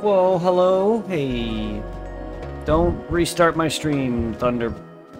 Whoa, hello? Hey. Don't restart my stream, Thunder.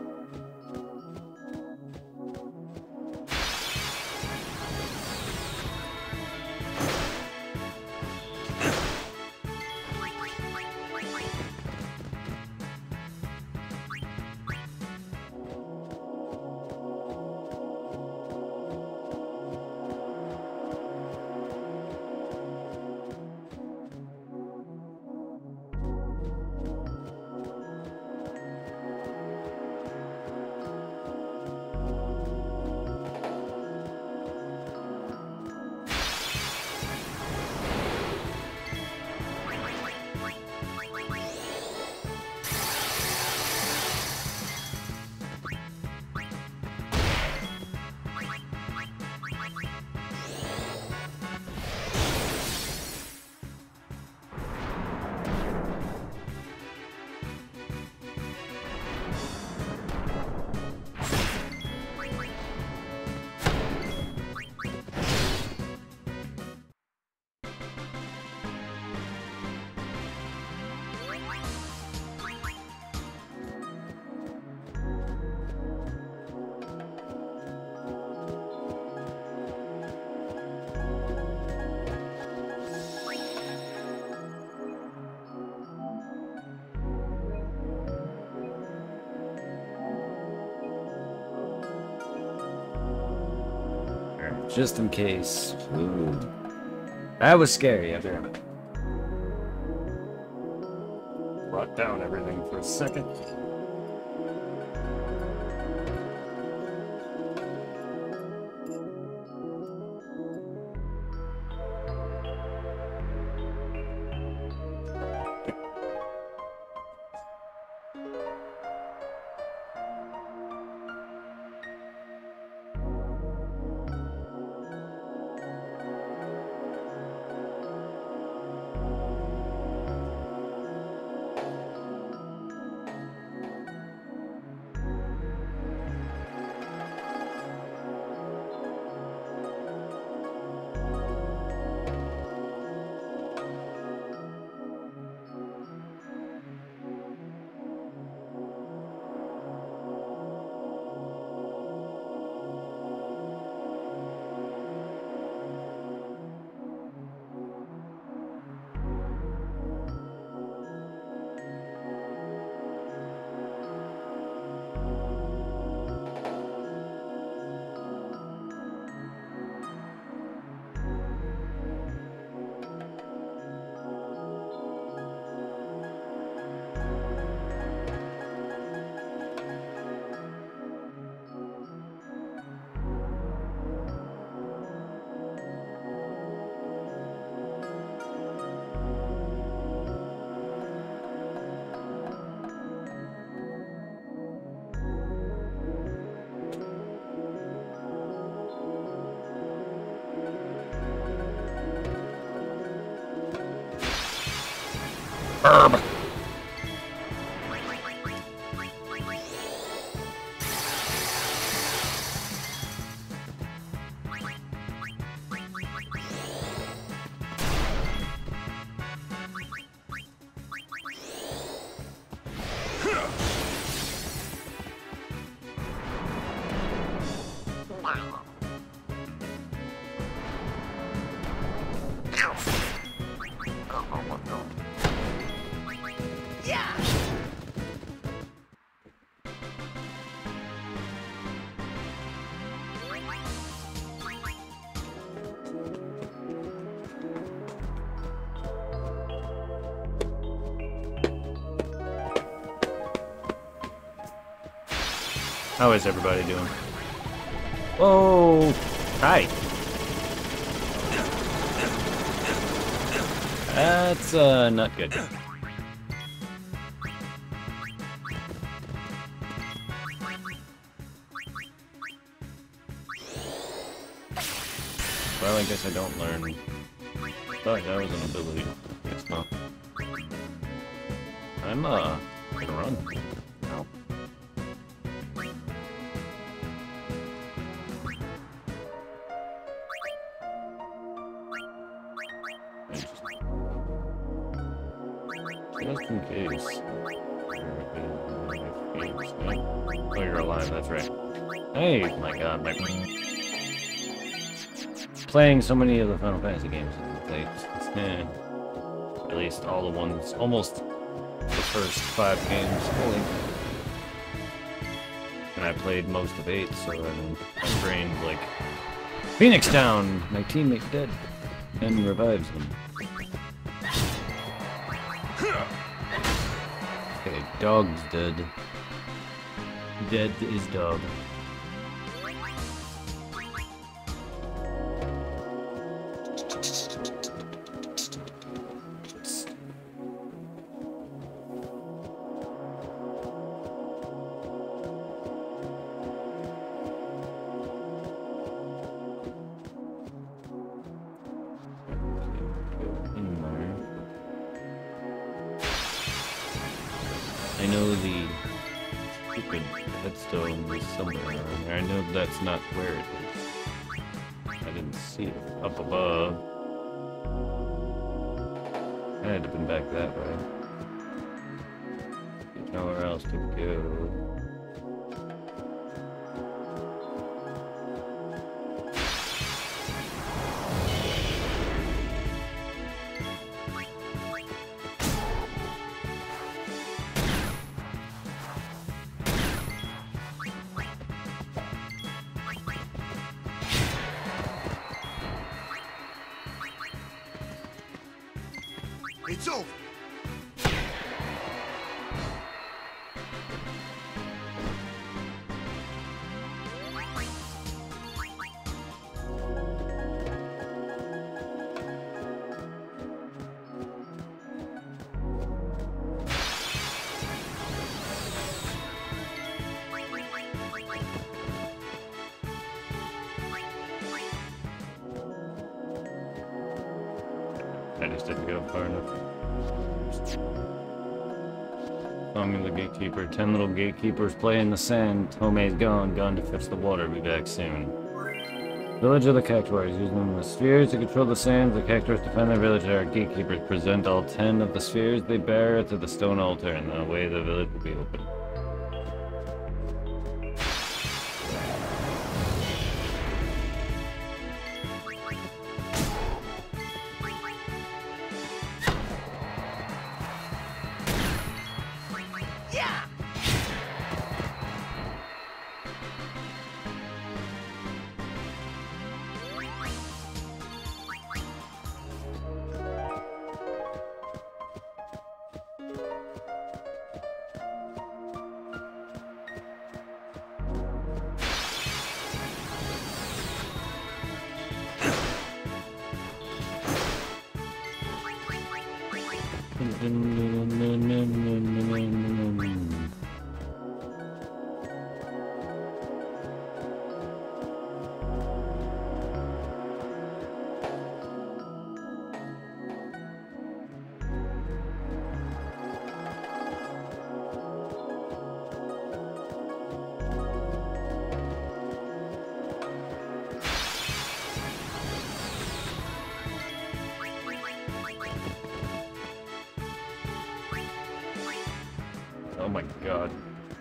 Just in case. Ooh. That was scary. Damn it. Brought down everything for a second. Herb. How is everybody doing? Whoa! Hi! That's, not good. Well, I guess I don't learn. Oh, that was an ability. Guess not. I'm, gonna run. Ow. Just in case. Oh, you're alive, that's right. Hey, my god, my... Playing so many of the Final Fantasy games. At least all the ones, almost the first 5 games fully. And I played most of 8, so my brain's like... Phoenix down! My teammate's dead. And revives him. Okay, dog's dead. Dead is dog. I know the stupid headstone is somewhere around there. I know that's not where it is. I didn't see it up above. I had to have been back that way. There's nowhere else to go. It's over. I just didn't go far enough. Song the gatekeeper. 10 little gatekeepers play in the sand. Homei's gone to fetch the water. Be back soon. Village of the Cactuars. Using the spheres to control the sands, the Cactuars defend their village. Our gatekeepers present all 10 of the spheres they bear to the stone altar, and the way the village will be open. Oh my god.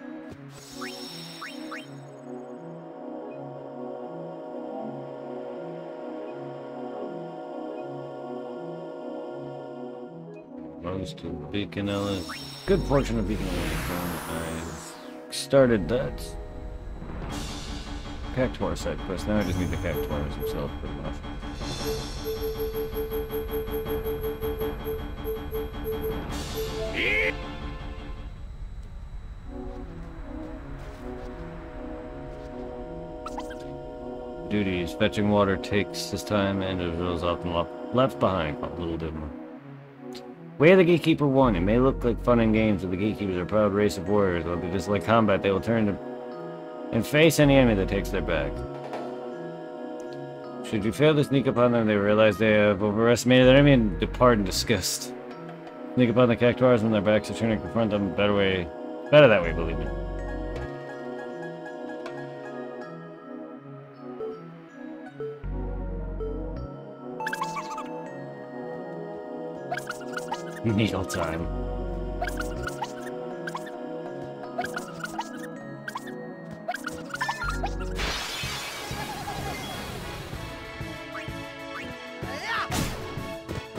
Most of Beacon Ellis. Good portion of Beacon Ellis. I started that Cactuar side quest. Now I just need the Cactuars themselves pretty much. Duties. Fetching water takes his time and is often left behind. A little dimmer. Way of the Gatekeeper 1. It may look like fun and games, but the Gatekeepers are a proud race of warriors. While they dislike combat, they will turn to and face any enemy that takes their back. Should you fail to sneak upon them, they realize they have overestimated their enemy and depart in disgust. Sneak upon the Cactuars when their backs are turned and confront them. Better that way, believe me. Needle time.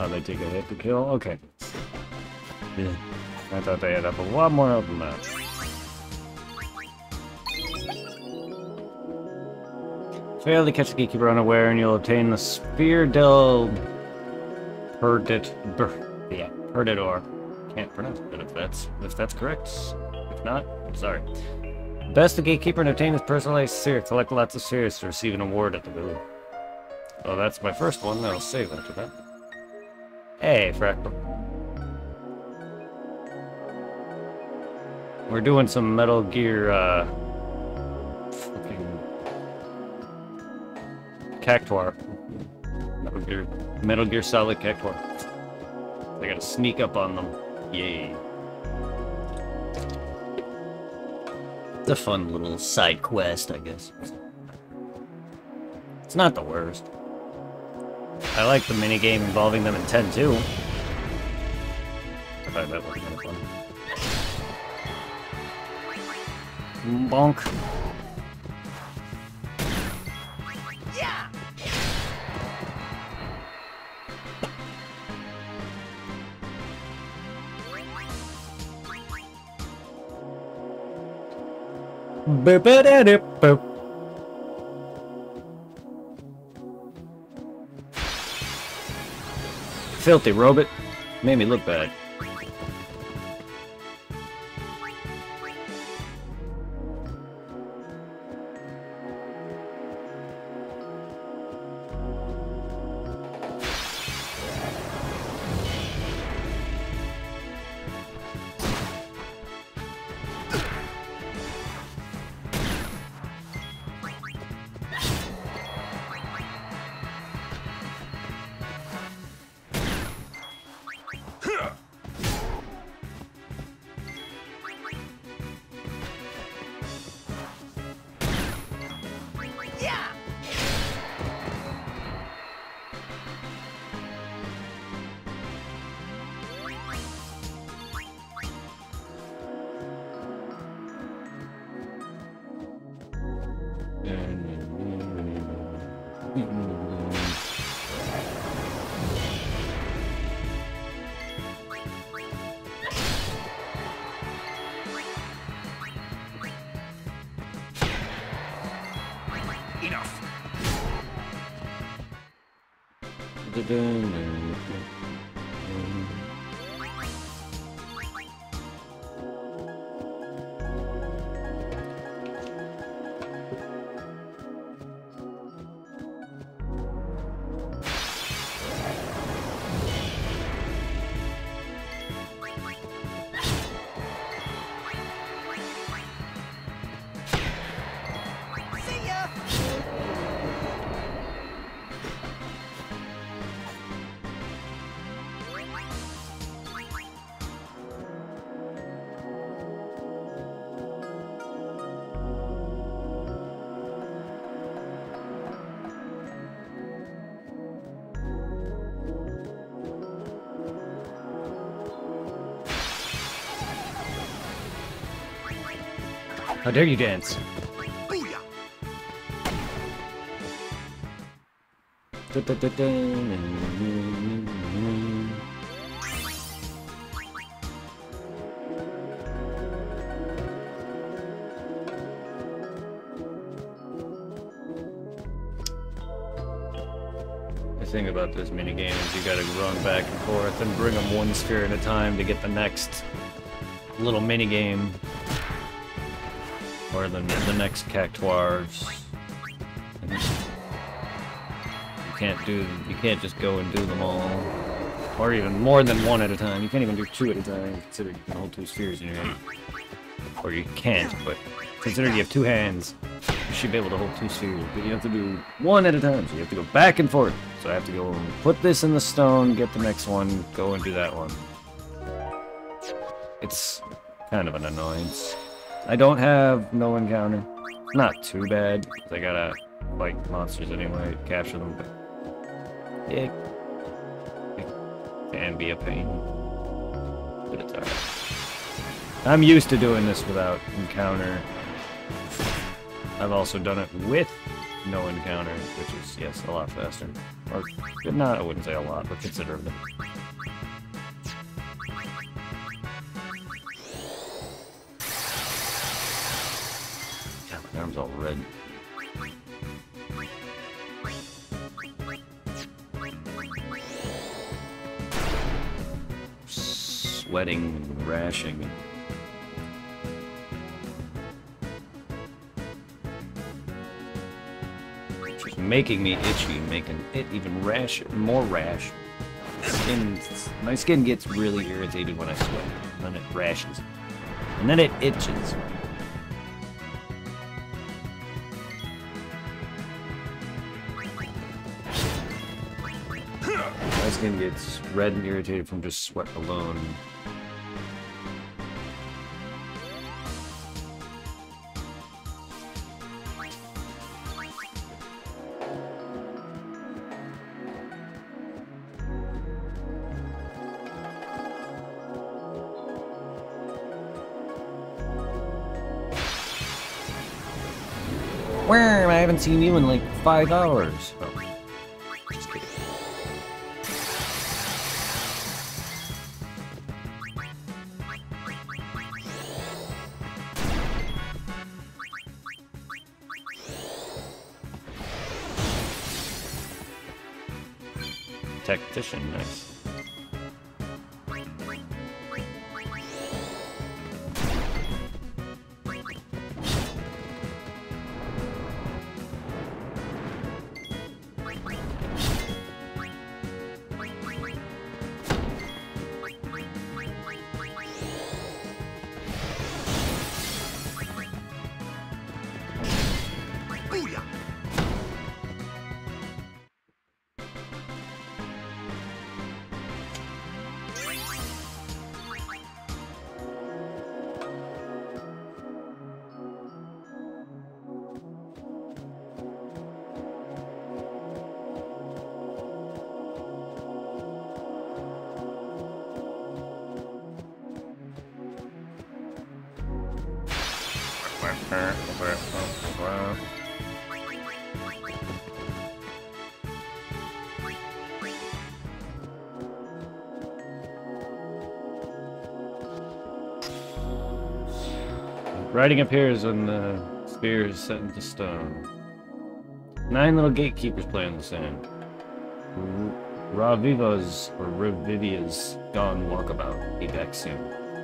Oh, they take a hit to kill? Okay. Yeah. I thought they had up a lot more of them than that. Fail to catch the Gatekeeper unaware and you'll obtain the Sphere del Perdidor. Can't pronounce it if that's correct. If not, I'm sorry. Best the Gatekeeper and obtain his personalized sphere. Collect lots of spheres to receive an award at the village. Oh, that's my first one. I'll save after that. Hey, Fractal. We're doing some Metal Gear, fucking Cactuar. Metal Gear Solid Cactuar. I gotta sneak up on them. Yay. It's a fun little side quest, I guess. It's not the worst. I like the minigame involving them in 10 too. I thought that was kind of fun. Bonk. Yeah. Boop-a-da-dip-boop. Filthy robot. Made me look bad. Enough. See ya. How dare you dance? Booyah. The thing about this minigame is you gotta run back and forth and bring them one sphere at a time to get the next little minigame. Or the next Cactuars. You can't just go and do them all. Or even more than one at a time. You can't even do two at a time, considering you can hold two spheres in your hand. Or you can't, but considering you have two hands, you should be able to hold two spheres. But you have to do one at a time, so you have to go back and forth. So I have to go and put this in the stone, get the next one, go and do that one. It's kind of an annoyance. I don't have no encounter. Not too bad. I gotta fight monsters anyway, capture them, but it can be a pain. But it's alright. I'm used to doing this without encounter. I've also done it with no encounter, which is, yes, a lot faster. Or, not, I wouldn't say a lot, but considerably. God, my arm's all red. Sweating and rashing. Just making me itchy, making it even more rash. My skin gets really irritated when I sweat, and then it rashes. And then it itches. My skin gets red and irritated from just sweat alone. Where? I haven't seen you in like 5 hours. Oh, just kidding. Tactician, nice. Booyah! Writing appears when the sphere is set into stone. 9 little gatekeepers play on the sand. Ravivia's gone walkabout. Be back soon.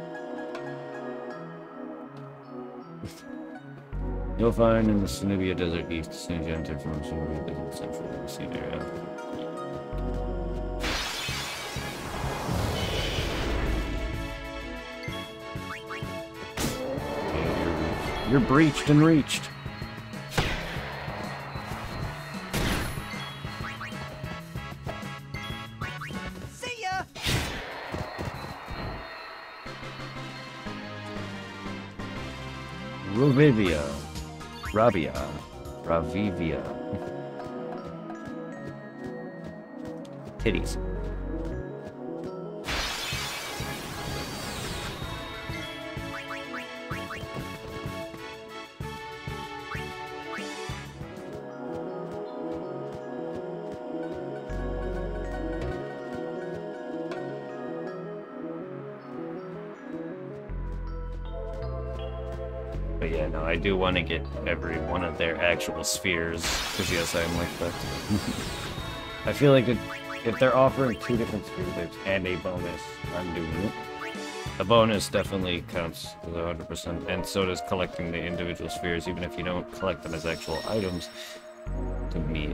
You'll find in the Sunubia Desert east as soon as you enter from Sunubia Desert Central in the sea area. You're breached and reached. See ya! Ravivia. Titties. But yeah, no, I do want to get every one of their actual spheres, because yes, I am like that. I feel like if they're offering 2 different spheres and a bonus, I'm doing it. The bonus definitely counts as 100%, and so does collecting the individual spheres, even if you don't collect them as actual items, to me.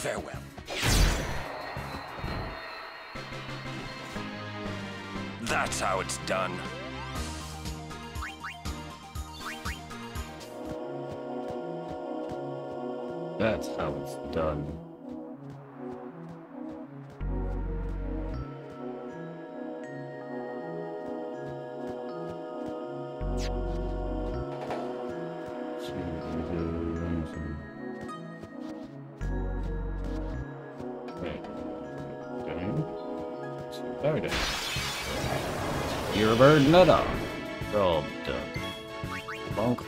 Farewell. That's how it's done. That's how it's done. There it is. You're a bird, not a. We're all done. Bonk.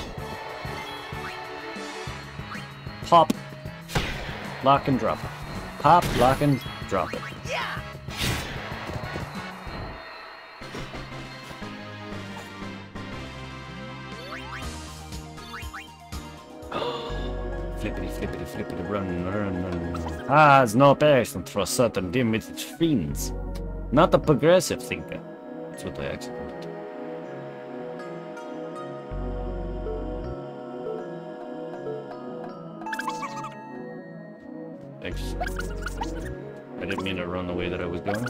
Pop. Lock and drop it. Pop, lock and drop it. Yeah. Flippity, flippity, flippity, run, run, run, run. Has no patience for certain dim-witted fiends. Not a progressive thinker. That's what I actually want. Thanks. I didn't mean to run the way that I was going.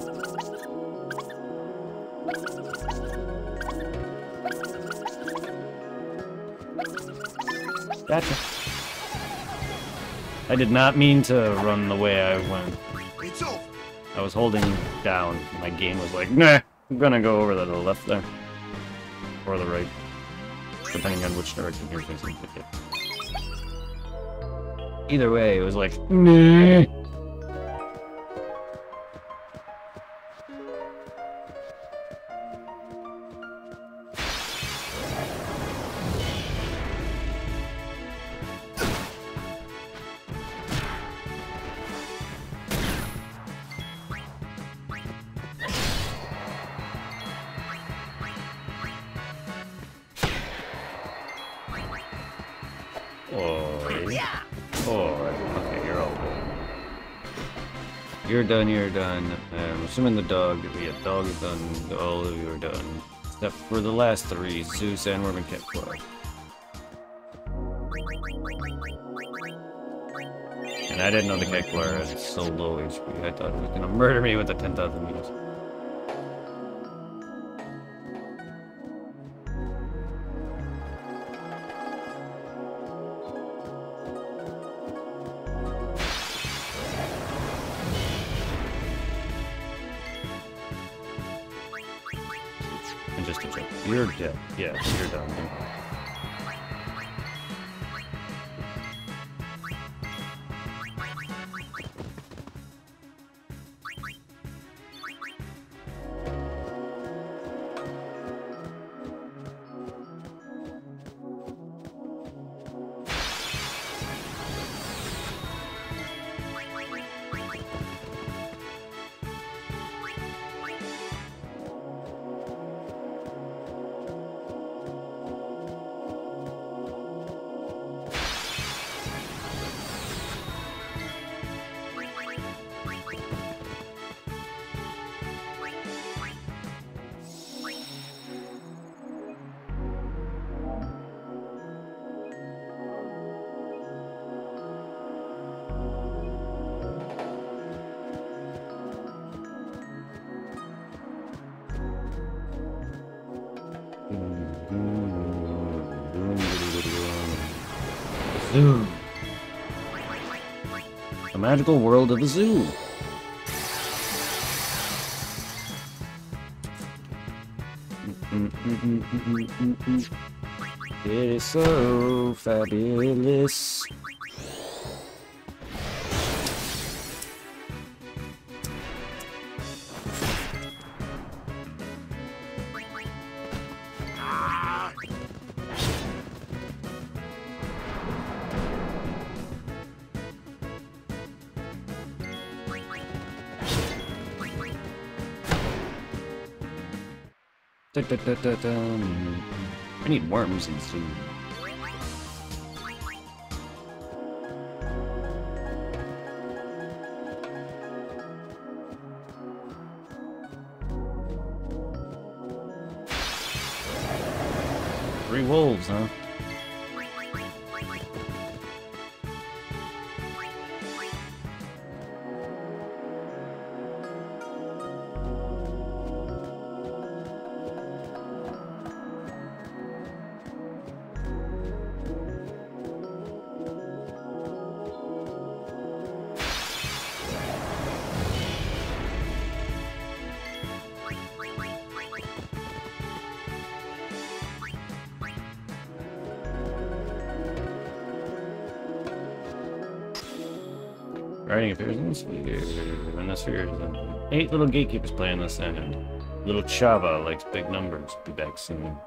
Gotcha. I did not mean to run the way I went. It's over. I was holding down. My game was like, nah, I'm gonna go over to the left there. Or the right. Depending on which direction you're facing. Either way, it was like, nah. You're done. I'm assuming the dog, yeah, dog is done. All of you are done. Except for the last three, Zoo, Sandworm, and Catfly. And I didn't know the Catfly had so low HP. I thought it was gonna murder me with the 10,000 meters. You're dead. Yeah, you're done. Zoo. The magical world of the zoo. It is so fabulous. I need worms and zoo. Three wolves, huh? Writing appears in the sphere. And the sphere is 8 little gatekeepers play in the sand. Little Chava likes big numbers. Be back soon.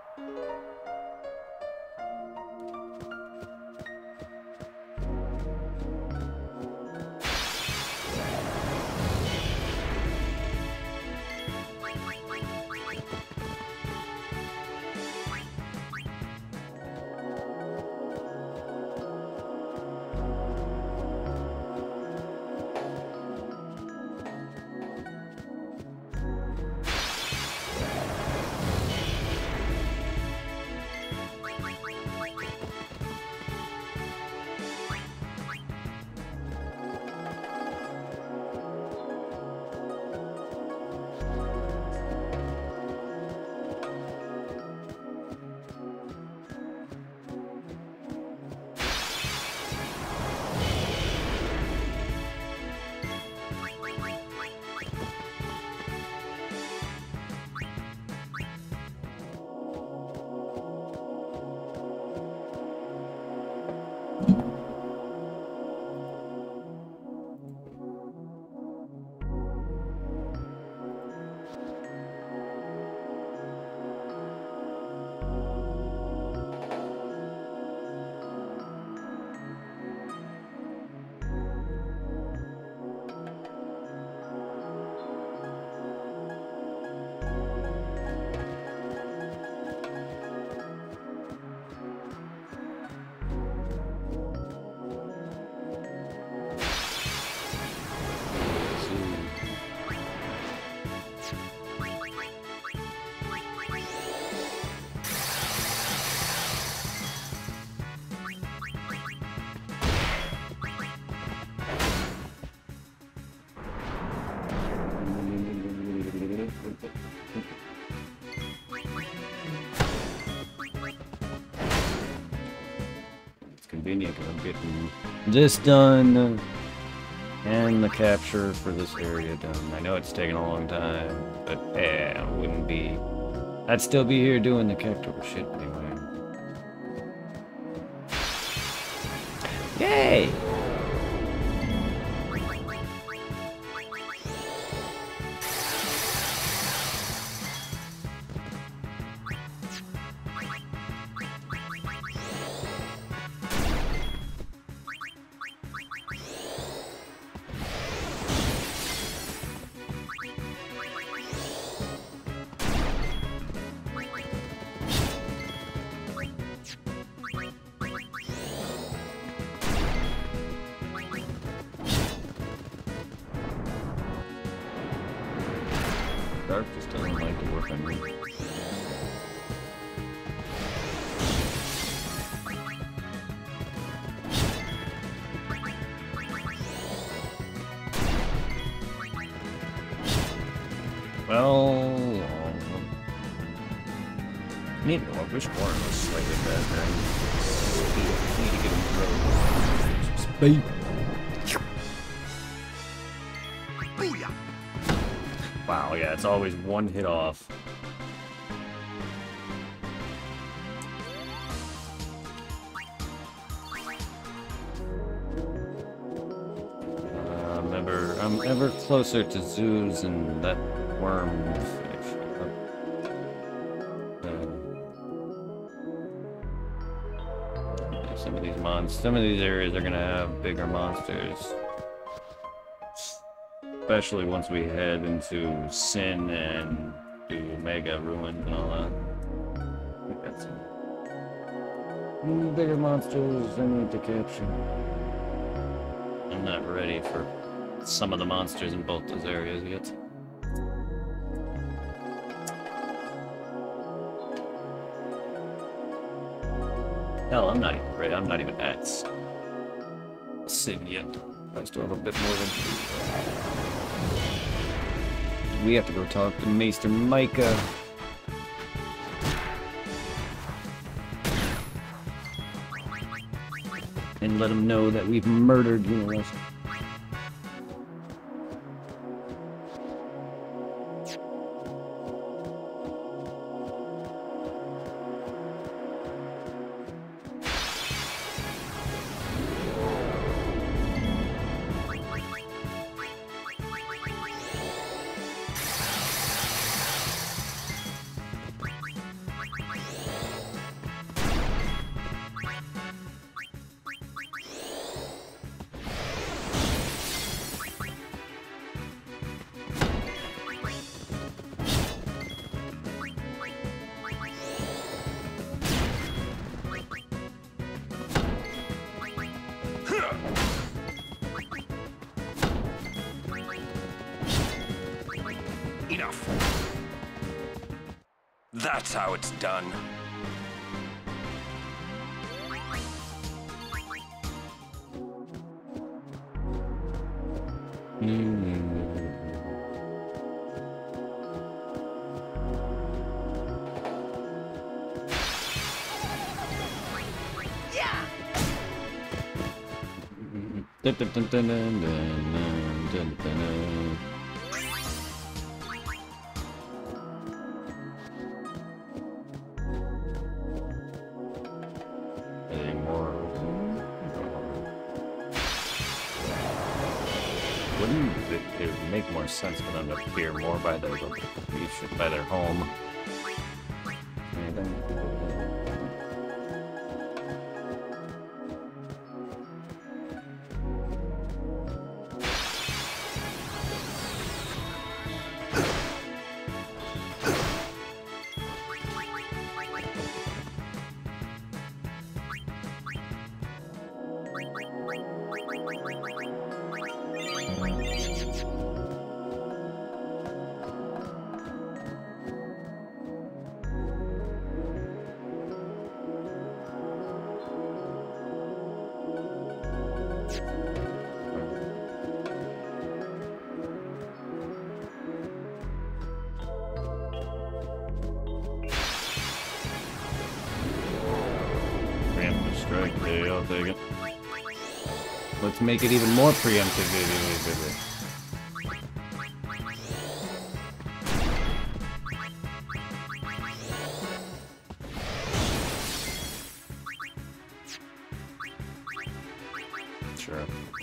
Convenient because I'm getting this done and the capture for this area done. I know it's taking a long time, but yeah, it wouldn't be. I'd still be here doing the capture shit anyway. Yay! Dark just doesn't like to work on me. Well, need to wish Warren was slightly better. Need to get him some speed. Booyah! Wow, yeah, it's always one hit off. I'm ever closer to Zeus and that worm fish. Some of these areas are gonna have bigger monsters. Especially once we head into Sin and do Mega Ruins and all that. We got some bigger monsters I need to capture. I'm not ready for some of the monsters in both those areas yet. Hell, I'm not even ready. I'm not even at Sin yet. I still have a bit more than. We have to go talk to Maester Micah. And let him know that we've murdered Universe. Enough. That's how it's done. Dun, dun, dun, dun, dun, dun, dun, dun. Any more? Wouldn't it would make more sense for them to appear more by their location, by their home? Anything? Preemptive strike, okay, I'll take it. Let's make it even more preemptive, baby. Sure.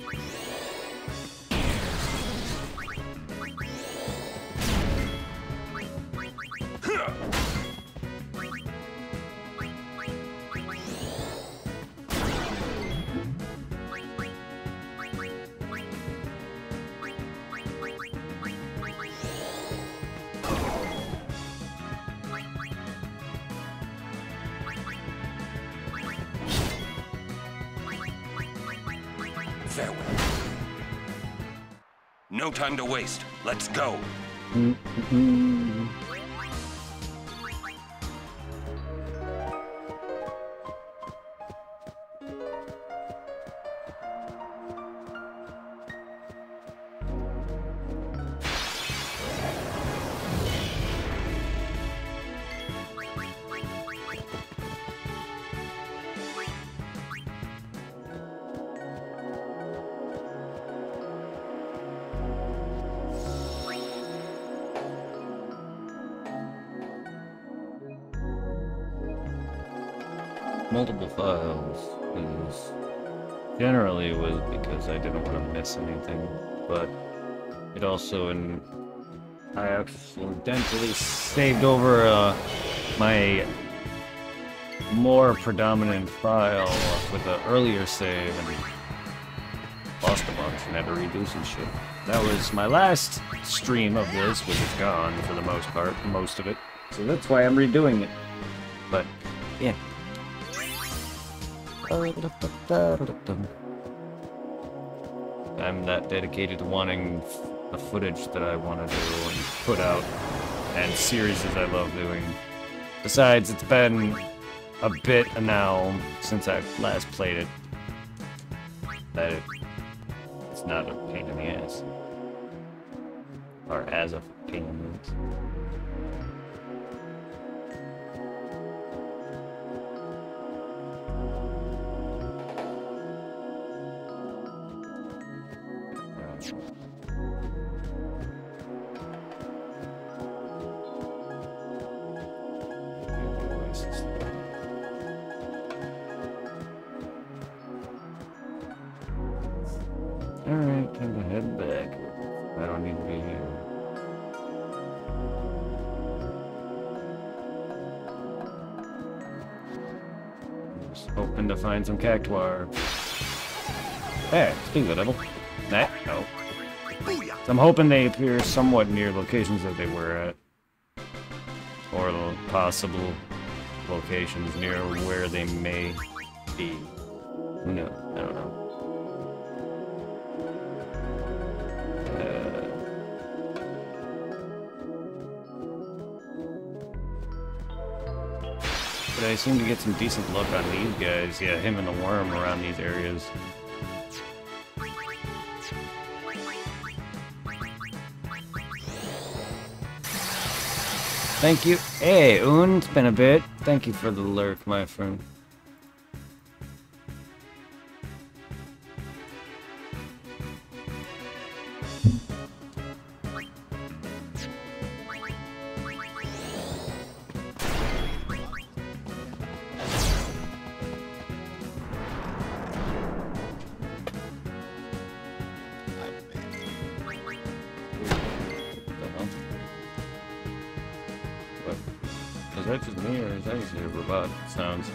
Farewell. No time to waste. Let's go. Multiple files is generally was because I didn't want to miss anything, but it also I accidentally saved over my more predominant file with an earlier save and lost a bunch and had to redo some shit. That was my last stream of this, which is gone for the most part, most of it. So that's why I'm redoing it. But yeah. I'm that dedicated to wanting the footage that I want to do and put out, and series I love doing. Besides, it's been a bit now since I last played it, that it's not a pain in the ass. Or as a pain in the ass. Alright, time to head back. I don't need to be here. I'm just hoping to find some cactuar. Hey, speaking of the devil. Nah, no. Booyah! So I'm hoping they appear somewhat near locations that they were at. Or possible locations near where they may be. Who knows? I don't know. I seem to get some decent luck on these guys. Yeah, him and the worm around these areas. Thank you. Hey, Un, it's been a bit. Thank you for the lurk, my friend. Is that just me, or is that just a robot sounds?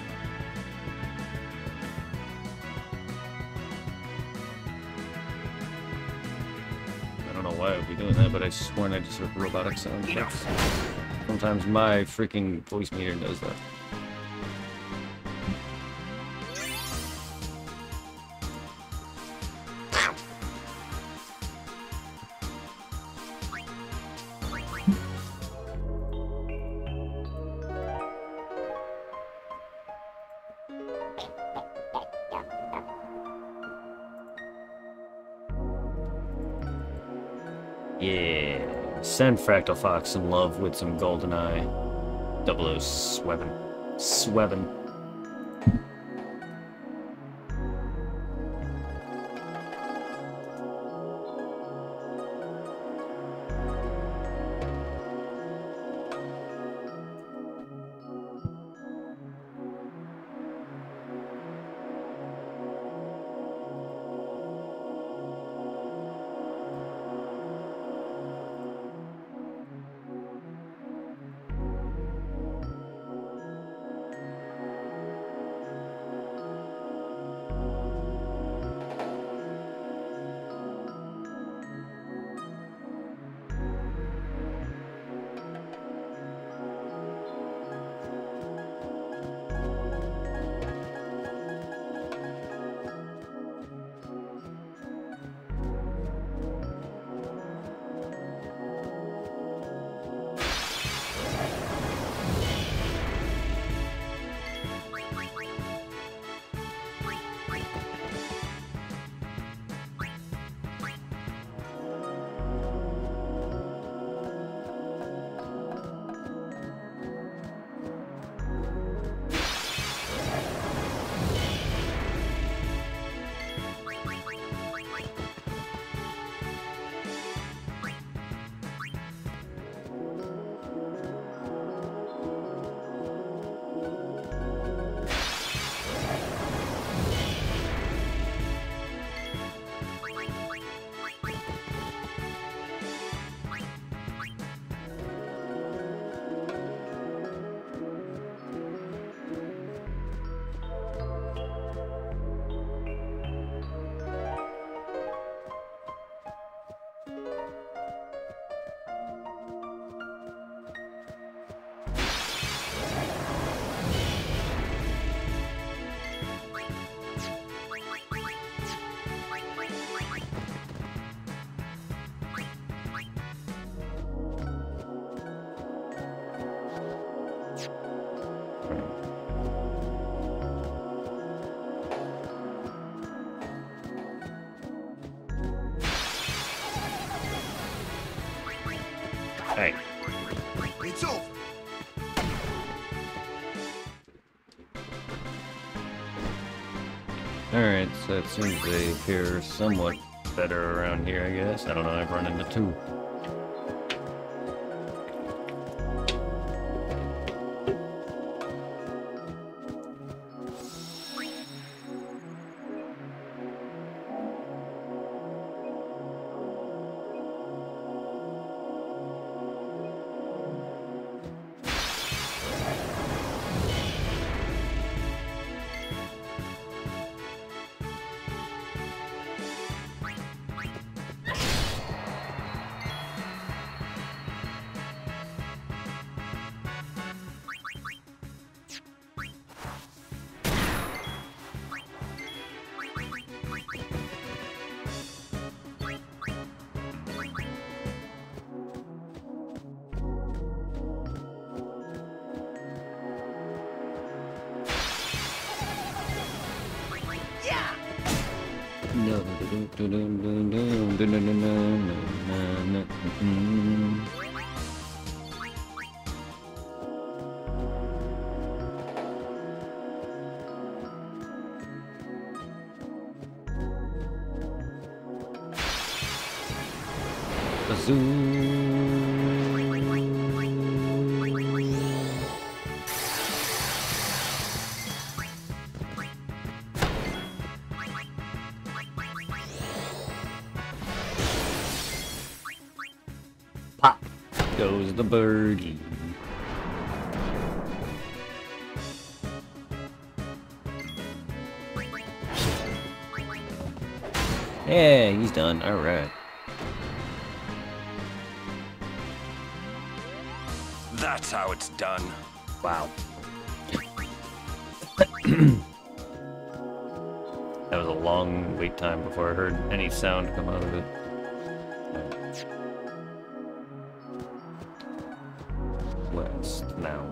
I don't know why I would be doing that, but I sworn I just heard robotic sounds. Sometimes my freaking voice meter does that. Yeah, send Fractal Fox in love with some GoldenEye 007. Sweven. Hey. It's over. Alright, so it seems they appear somewhat better around here, I guess. I don't know, I've run into two. Pop goes the birdie. Yeah, he's done. All right. That's how it's done. Wow. That was a long wait time before I heard any sound come out of it. West now.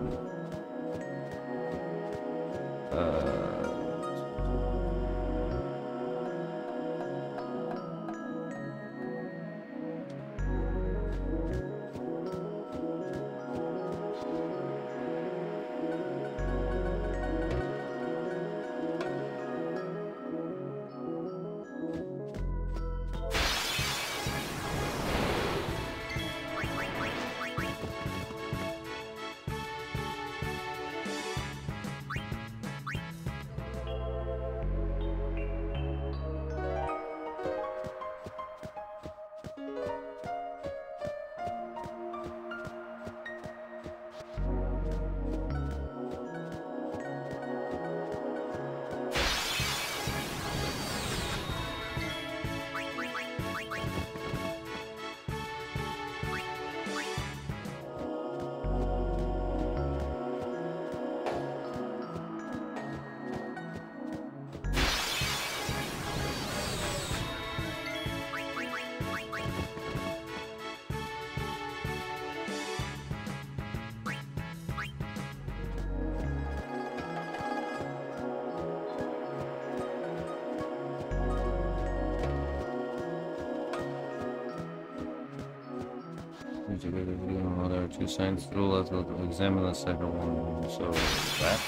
There are two science rules. Let's examine the second one. So that.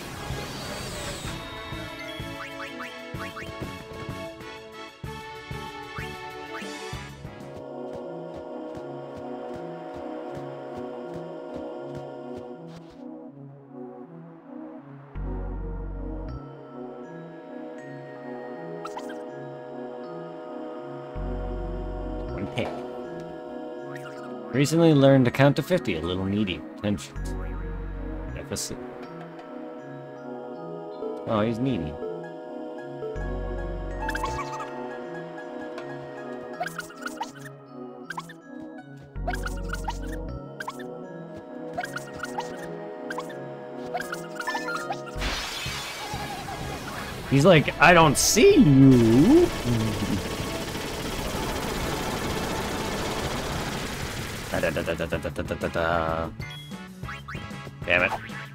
One pick. Recently learned to count to 50, a little needy. Attention. Deficit. Oh, he's needy. He's like, I don't see you. Damn it.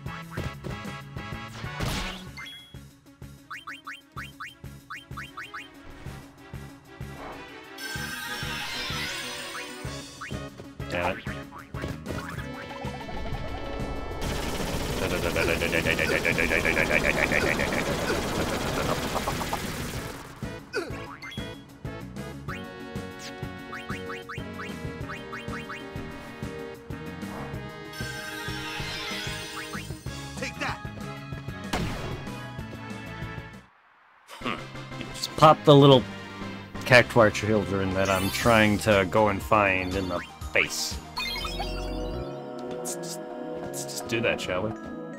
Damn it. Just pop the little cactuar children that I'm trying to go and find in the face. Let's just do that, shall we?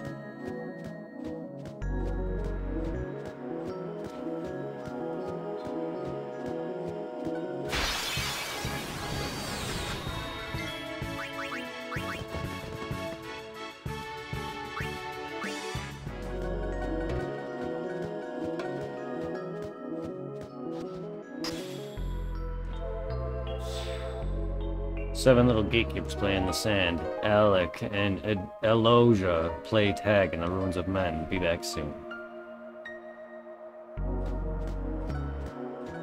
Seven little gatekeepers play in the sand. Alec and Eloja play tag in the ruins of men. Be back soon.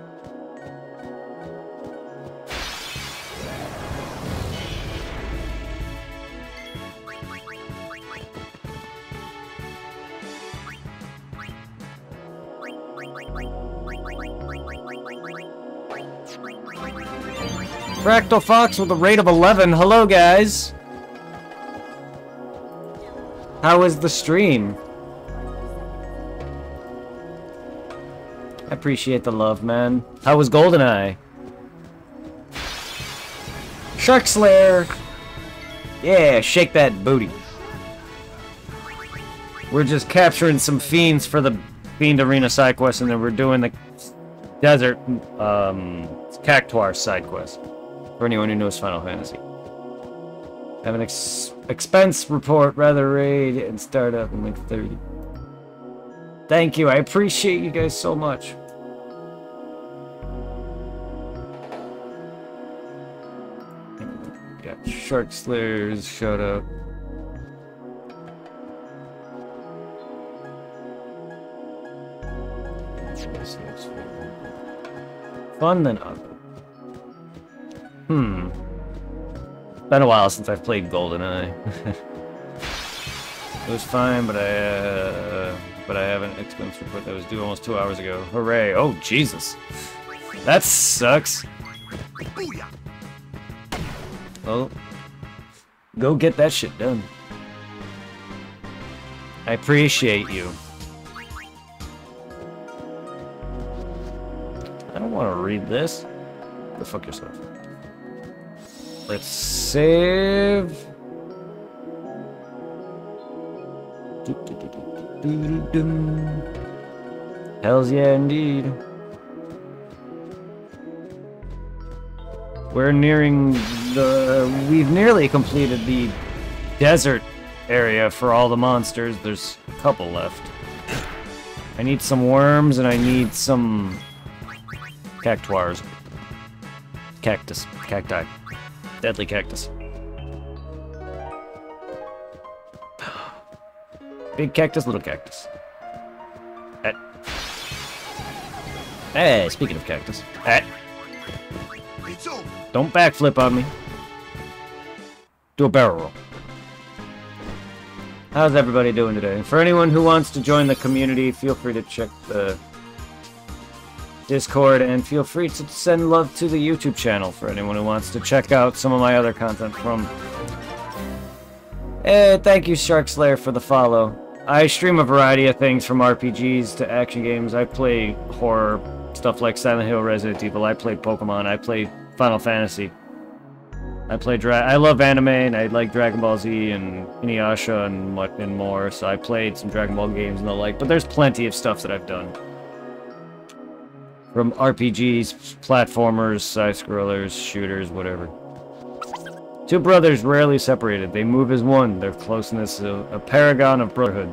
Fractal Fox with a rate of 11. Hello, guys. How is the stream? I appreciate the love, man. How was GoldenEye? Shark Slayer! Yeah, shake that booty. We're just capturing some fiends for the Fiend Arena side quest, and then we're doing the Desert Cactuar side quest. For anyone who knows Final Fantasy. Have an expense report, rather raid, and start up in like 30. Thank you, I appreciate you guys so much. Got Shark Slayers, shut up. Fun than other. Been a while since I've played GoldenEye. It was fine, but I have an expense report that was due almost 2 hours ago. Hooray! Oh Jesus, that sucks. Booyah! Well, go get that shit done. I appreciate you. I don't want to read this. Go fuck yourself. Let's save. Hells yeah, indeed. We're nearing the... We've nearly completed the desert area for all the monsters. There's a couple left. I need some worms and I need some... Cactuars. Cactus. Cacti. Deadly cactus. Big cactus, little cactus. Hey, speaking of cactus. It's over. Don't backflip on me. Do a barrel roll. How's everybody doing today? For anyone who wants to join the community, feel free to check the Discord, and feel free to send love to the YouTube channel for anyone who wants to check out some of my other content from... thank you, Shark Slayer, for the follow. I stream a variety of things from RPGs to action games. I play horror, stuff like Silent Hill, Resident Evil. I play Pokemon. I play Final Fantasy. I play I love anime, and I like Dragon Ball Z and Inuyasha and more, so I played some Dragon Ball games and the like, but there's plenty of stuff that I've done. From RPGs, platformers, side-scrollers, shooters, whatever. Two brothers rarely separated. They move as one. Their closeness is a paragon of brotherhood.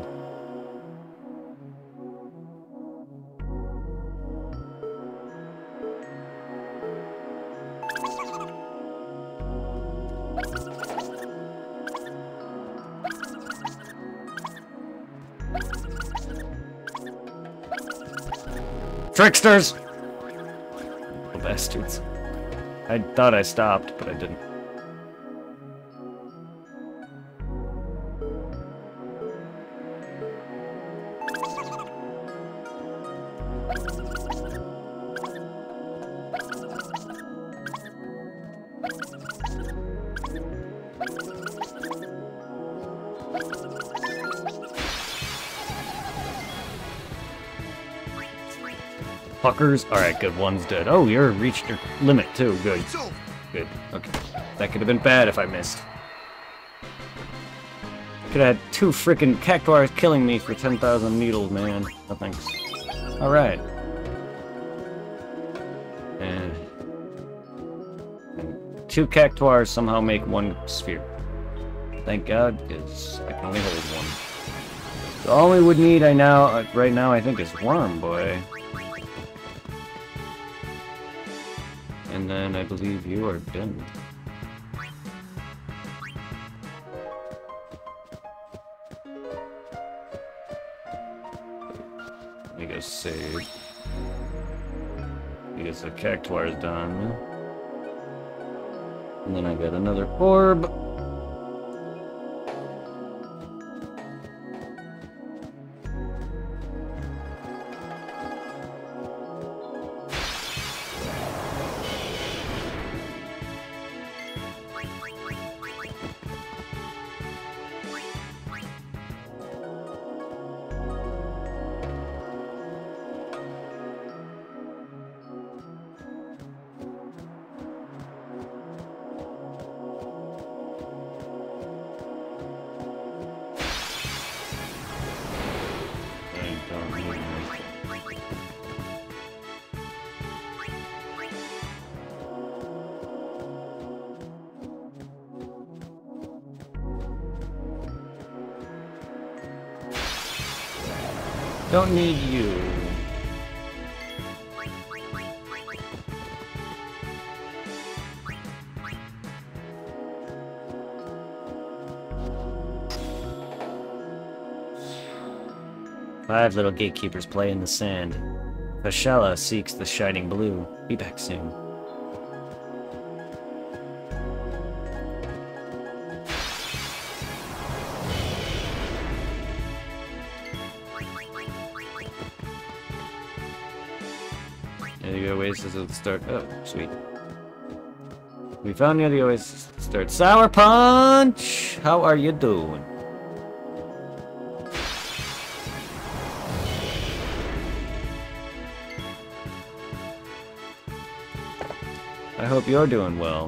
Tricksters! Bastards. I thought I stopped, but I didn't. Fuckers. Alright, good. One's dead. Oh, you're reached your limit, too. Good. It's over. Good. Okay. That could have been bad if I missed. Could have had two freaking cactuars killing me for 10,000 needles, man. No thanks. Alright. And two cactuars somehow make one sphere. Thank God, because I can only hold one. So all we would need right now, I think, is Worm Boy. And then I believe you are done. Let me go save. Because the cactuar is done. And then I got another orb. Don't need you. Five little gatekeepers play in the sand. Fashala seeks the shining blue. Be back soon. There you go, Oasis at the start. Oh, sweet. We found near the Oasis at the start. Sour Punch! How are you doing? I hope you're doing well.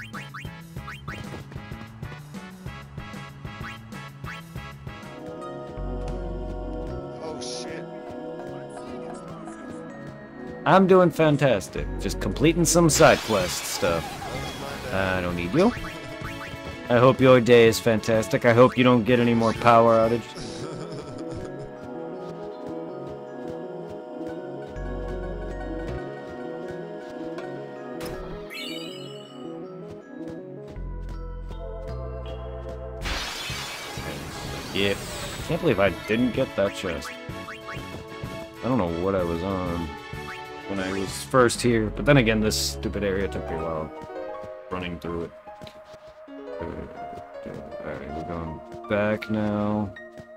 Oh shit. I'm doing fantastic. Just completing some side quest stuff. I don't need you. I hope your day is fantastic. I hope you don't get any more power outage. Yeah. Can't believe I didn't get that chest. I don't know what I was on when I was first here, but then again, this stupid area took me a while running through it. Alright, we're going back now.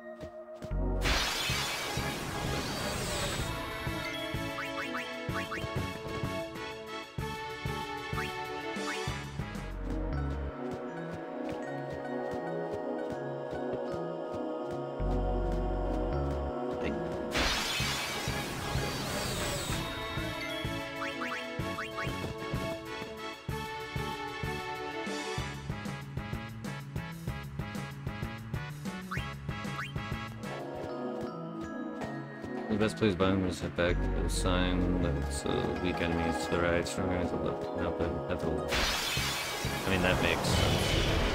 The best plays by him is hit back to the sign that's weak enemies to the right, strong enemies to the left. Help it at the left. I mean, that makes sense.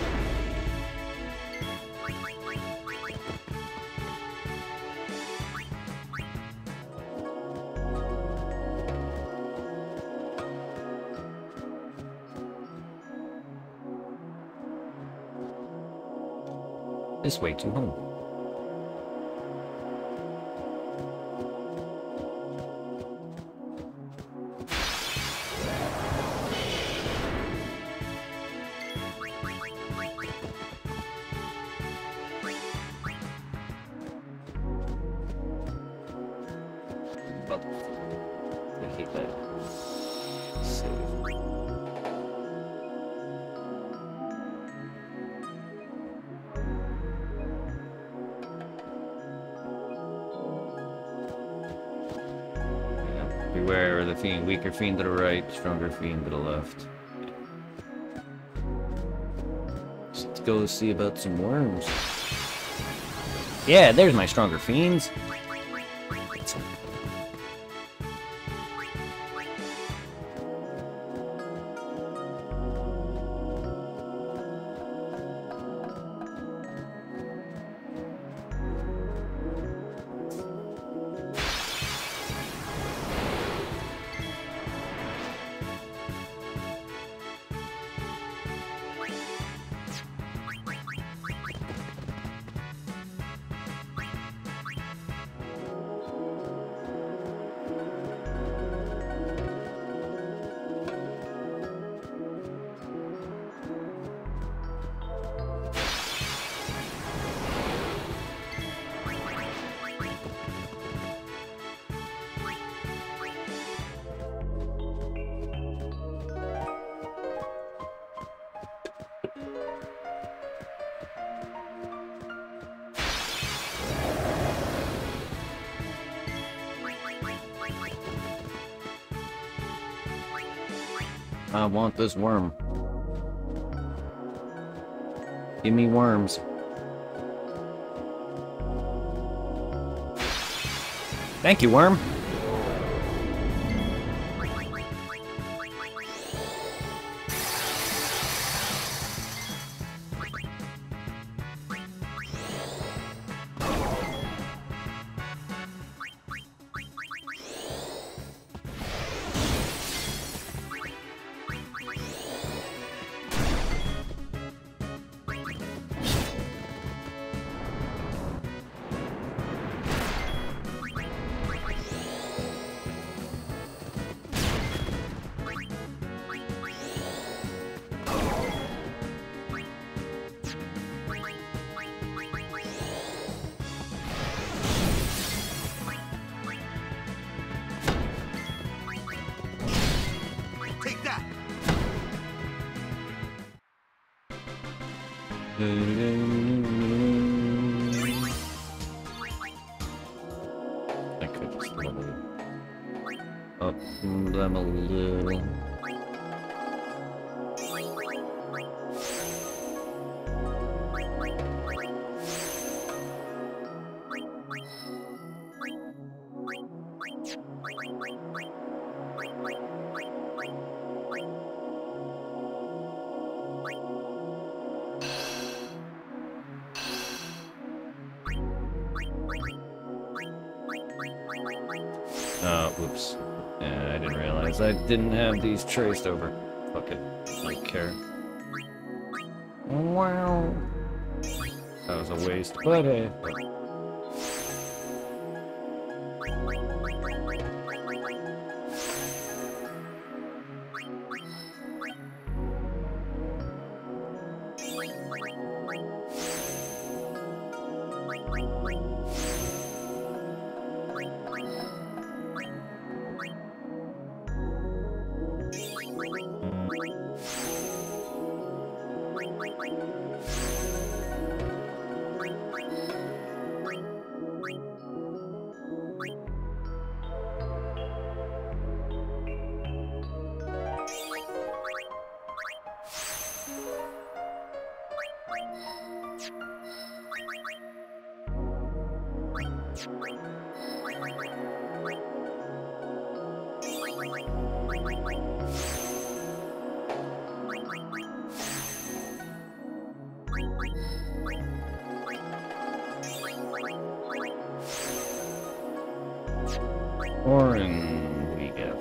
This way to home. I hate that. Save. Beware of the fiend. Weaker fiend to the right, stronger fiend to the left. So let's go see about some worms. Yeah, there's my stronger fiends. I want this worm. Give me worms. Thank you, worm. I could just level up them a little. Whoops. Yeah, I didn't realize I didn't have these traced over. Fuck it. I don't care. Wow. That was a waste, but hey. Orin, we get.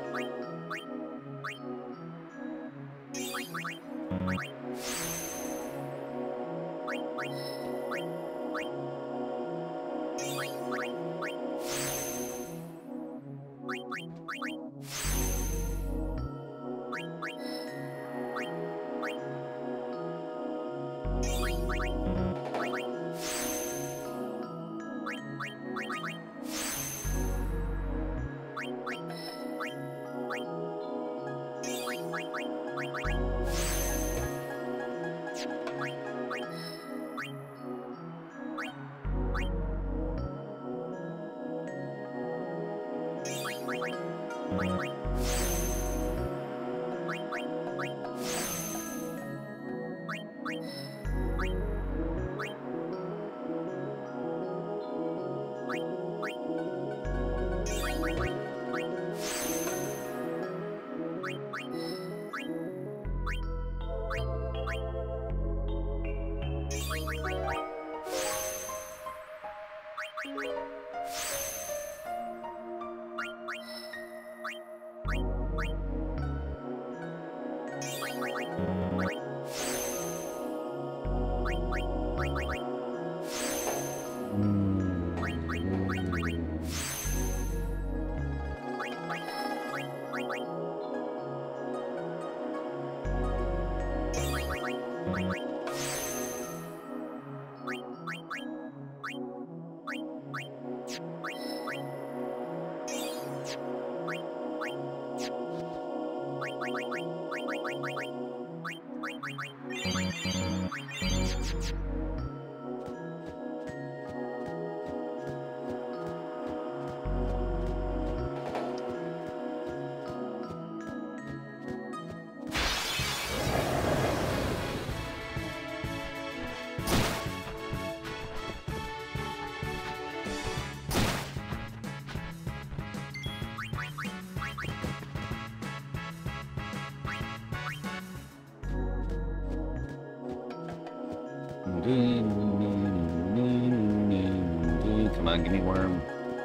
Come on, give me worm.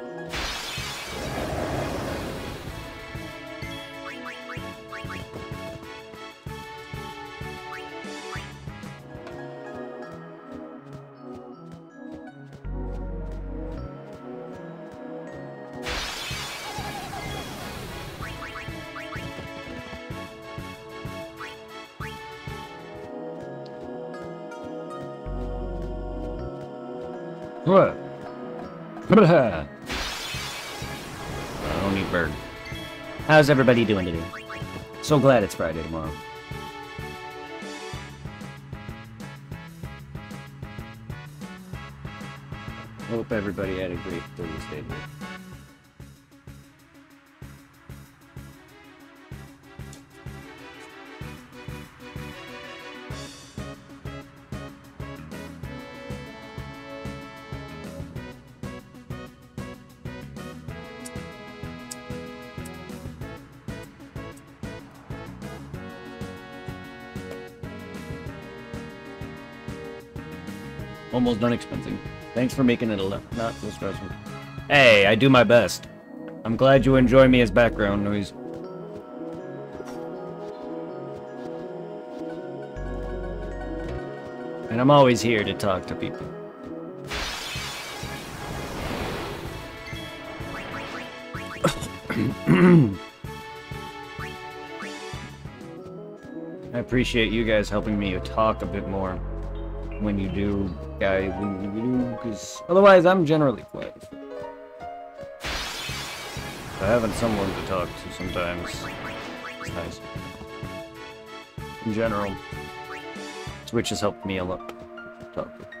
What? I don't eat bird. How's everybody doing today? So glad it's Friday tomorrow. hope everybody had a great Thursday. Almost done expensing. Thanks for making it not so stressful. Hey, I do my best. I'm glad you enjoy me as background noise. And I'm always here to talk to people. I appreciate you guys helping me talk a bit more when you do, guys, because otherwise I'm generally quiet. So having someone to talk to sometimes is nice. In general, Twitch has helped me a lot. Talk to.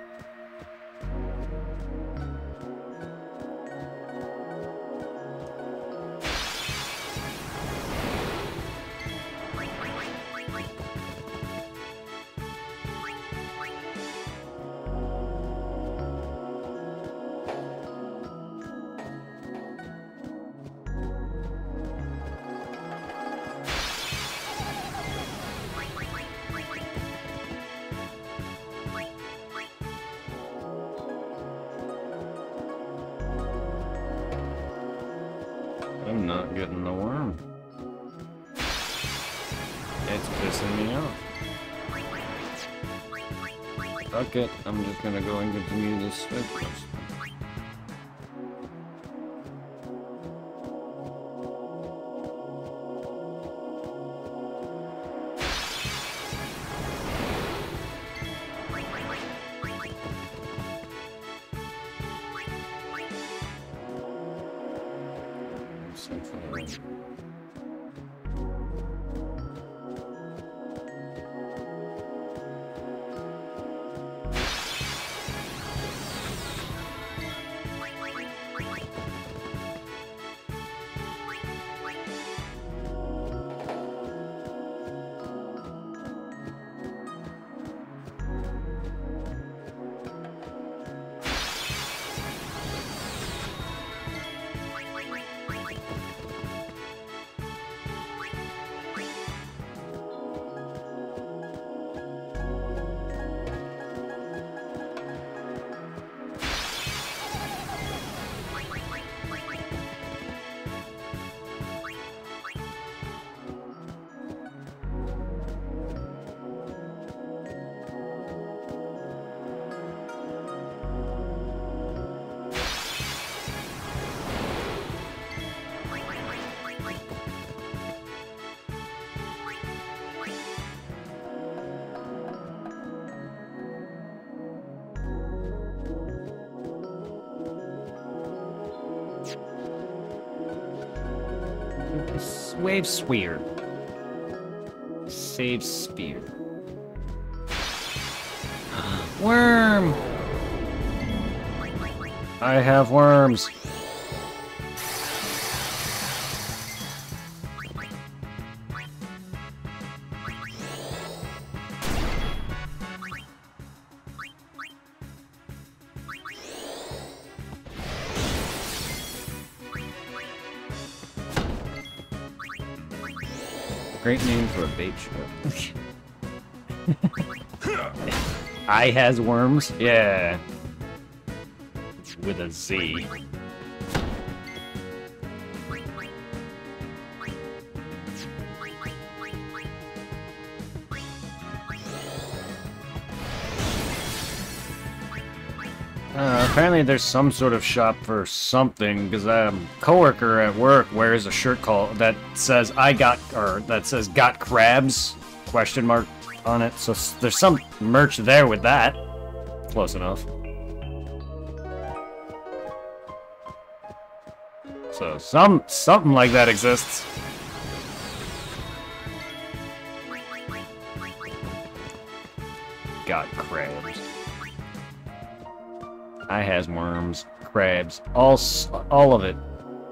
I'm not getting the worm. It's pissing me off. Fuck it, I'm just gonna go and continue this side quest. Wave Sphere. Save Sphere. Worm! I have worms. Great name for a bait ship. I has worms? Yeah. With a Z. Apparently there's some sort of shop for something, because a coworker at work wears a shirt that says got crabs, question mark on it, so there's some merch there with that. Close enough. So something like that exists. Got crabs. I has worms, crabs, all of it.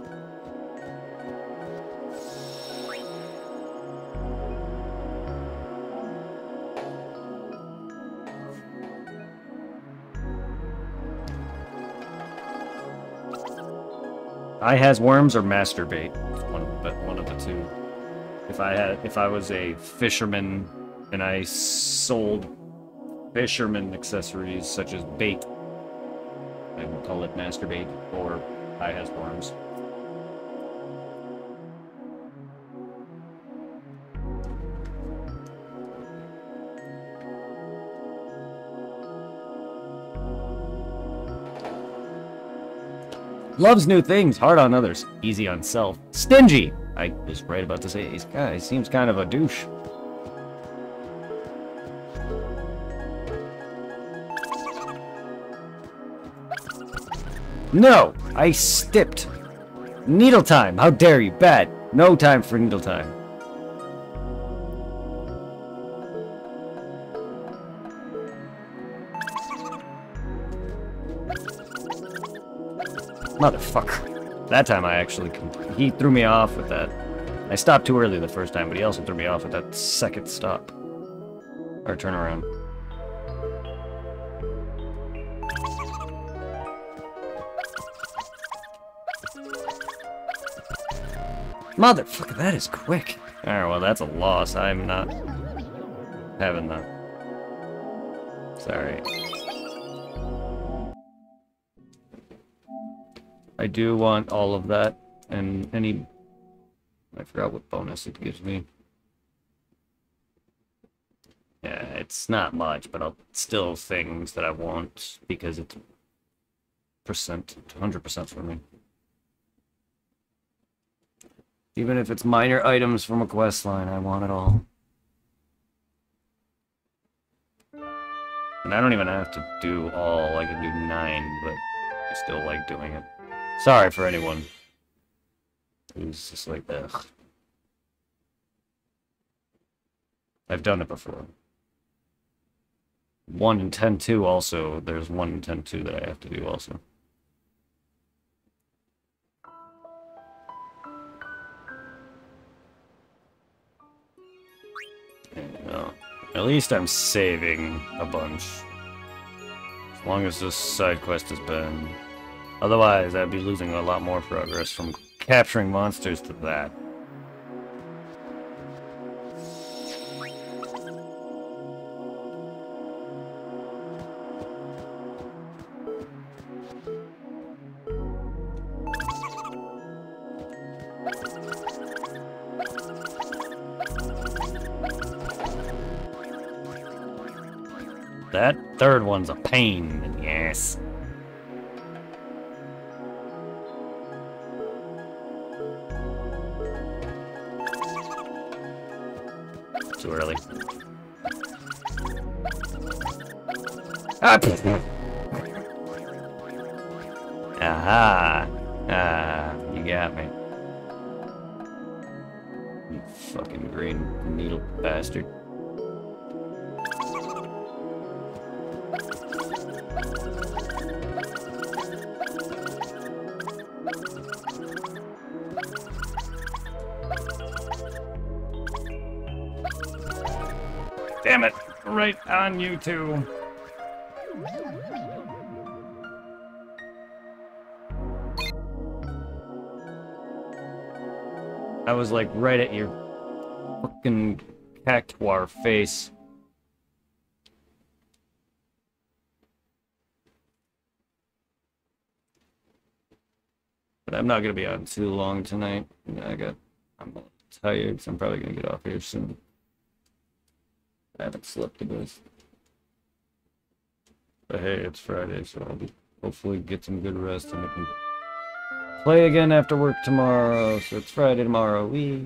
I has worms or masturbate. One of the two. If I was a fisherman and I sold fisherman accessories such as bait, I would call it masturbate or I has worms. Loves new things, hard on others, easy on self. Stingy! I was right about to say, he seems kind of a douche. No! I stipped! Needle time! How dare you! Bad! No time for needle time. Motherfucker. That time I actually... He threw me off with that. I stopped too early the first time, but he also threw me off with that second stop. Or turnaround. Motherfucker, that is quick. Alright, well that's a loss. I'm not having that. Sorry. I do want all of that, and any... I forgot what bonus it gives me. Yeah, it's not much, but I'll still things that I want, because it's 100% for me. Even if it's minor items from a quest line, I want it all. And I don't even have to do all, I can do 9, but I still like doing it. Sorry for anyone who's just like, ugh. I've done it before. 1 in 10-2 also, there's 1 in 10-2 that I have to do also. Well, at least I'm saving a bunch. As long as this side quest has been... Otherwise, I'd be losing a lot more progress from capturing monsters to that. That third one's a pain in the ass. Too early. Ah! Aha! Ah, you got me. You fucking green needle bastard. Damn it! Right on you two. I was like right at your fucking cactuar face. But I'm not gonna be on too long tonight. I'm tired, so I'm probably gonna get off here soon. I haven't slept a bit. But hey, it's Friday, so I'll hopefully get some good rest and I can play again after work tomorrow. So it's Friday tomorrow. Wee.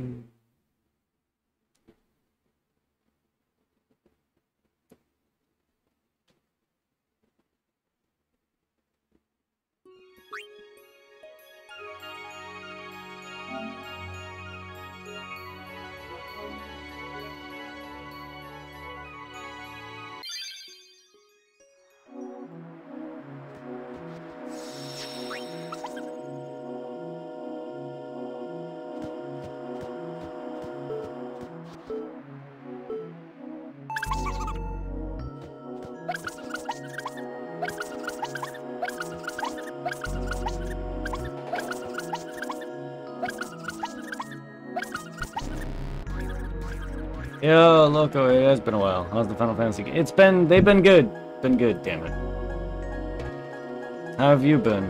Yo, Loco, it has been a while. How's the Final Fantasy game? They've been good. Been good, damn it. How have you been?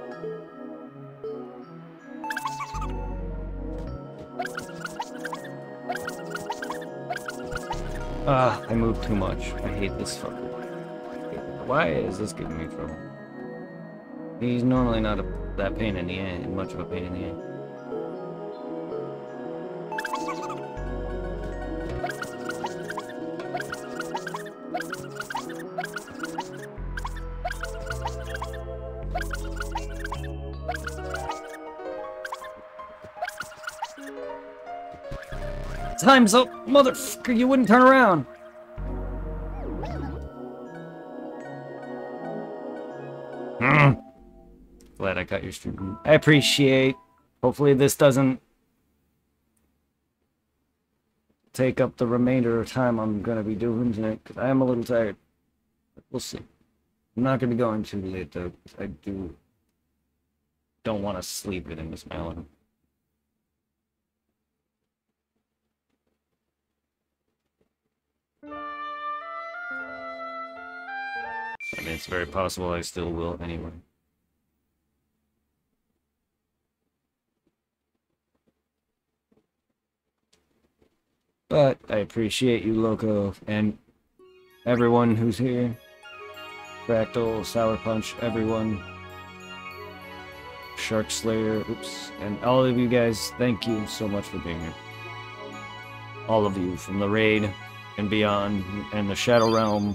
Ah, I move too much. I hate this fucker. Why is this giving me trouble? He's normally not that pain in the end, much of a pain in the end. Time's up, motherfucker! You wouldn't turn around. Glad I got your stream. I appreciate. Hopefully this doesn't take up the remainder of time I'm gonna be doing tonight, because I am a little tired. But we'll see. I'm not gonna be going too late though. I don't want to sleep it in this melon. I mean, it's very possible I still will anyway. But I appreciate you, Loco, and everyone who's here. Fractal, Sour Punch, everyone. Shark Slayer, oops. And all of you guys, thank you so much for being here. All of you, from the raid and beyond, and the Shadow Realm.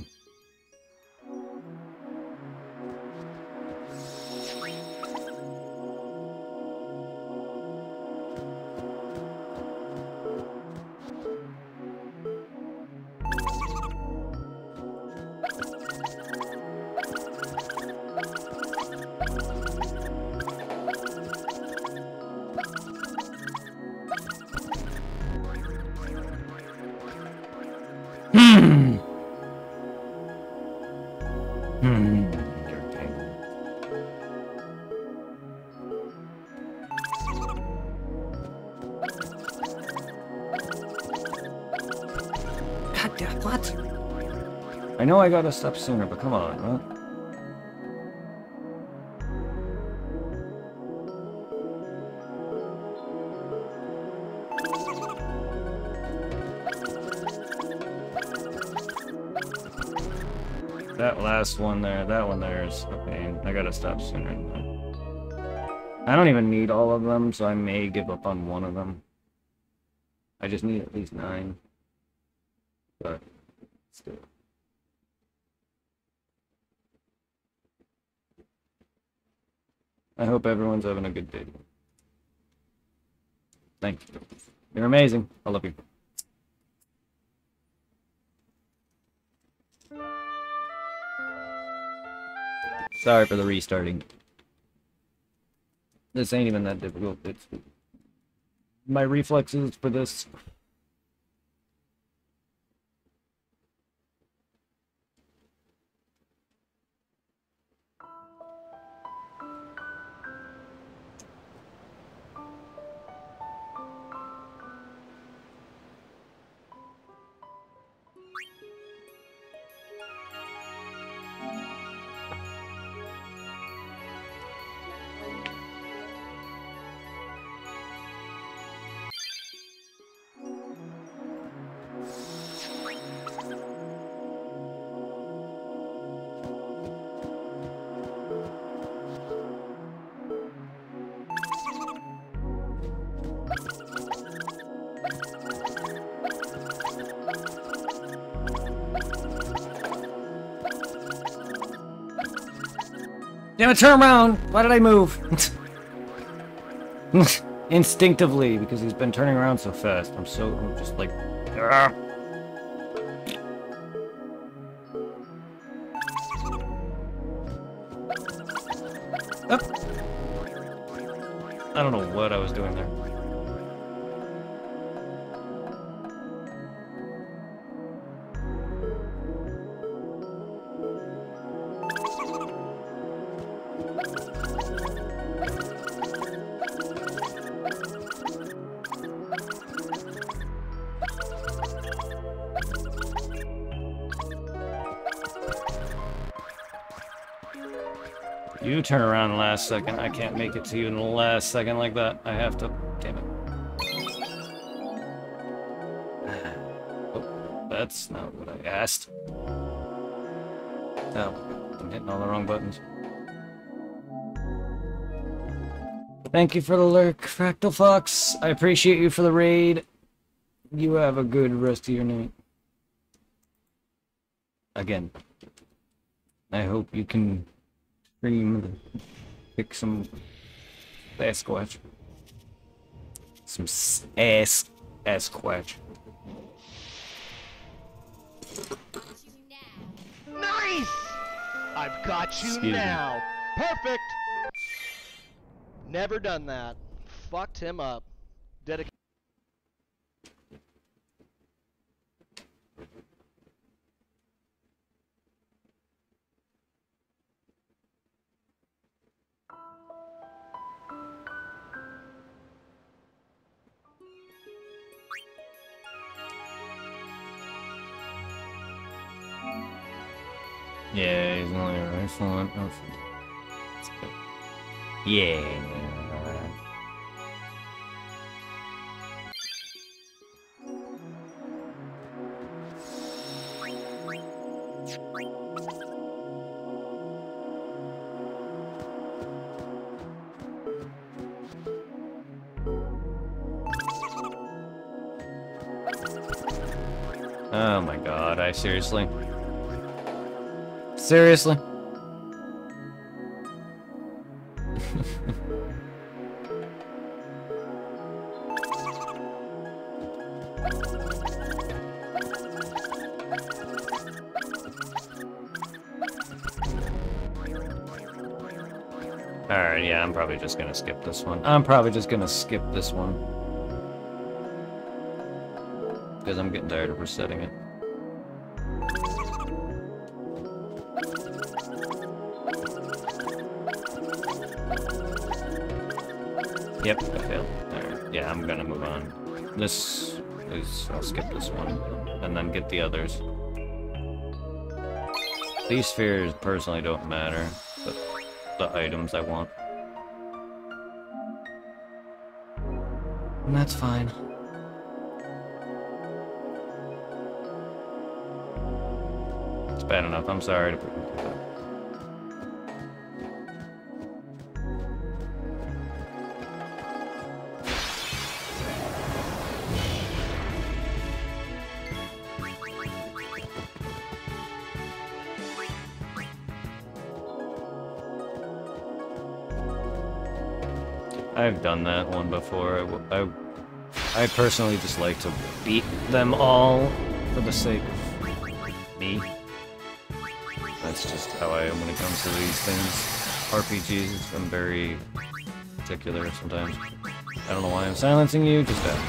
I know I gotta stop sooner, but come on, huh? That last one there, that one there is a pain. I gotta stop sooner than that. I don't even need all of them, so I may give up on one of them. I just need at least 9. But, let's do it. I hope everyone's having a good day. Thank you. You're amazing. I love you. Sorry for the restarting. This ain't even that difficult. It's my reflexes for this. Damn it, turn around! Why did I move? Instinctively, because he's been turning around so fast. I'm just like... Argh. Up. I don't know what I was doing there. You turn around last second. I can't make it to you in the last second like that. I have to. Damn it. Oh, that's not what I asked. Oh, I'm hitting all the wrong buttons. Thank you for the lurk, Fractal Fox. I appreciate you for the raid. You have a good rest of your night. Again, I hope you can stream, pick some Sasquatch. Some Sasquatch. Nice! I've got you Excuse me. now. Perfect! Never done that. Fucked him up. Dedicated. Yeah, he's only a rifle. Oh, that's good. Yeah. Oh my god, I seriously? Seriously? Alright, yeah, I'm probably just gonna skip this one. Because I'm getting tired of resetting it. Yep, I failed. Alright, yeah, I'm gonna move on. I'll skip this one, and then get the others. These spheres personally don't matter, but the items I want. And that's fine. It's bad enough, I'm sorry to put you through that. I've done that one before. I personally just like to beat them all for the sake of me. That's just how I am when it comes to these things. RPGs, I'm very particular sometimes. I don't know why I'm silencing you, just that.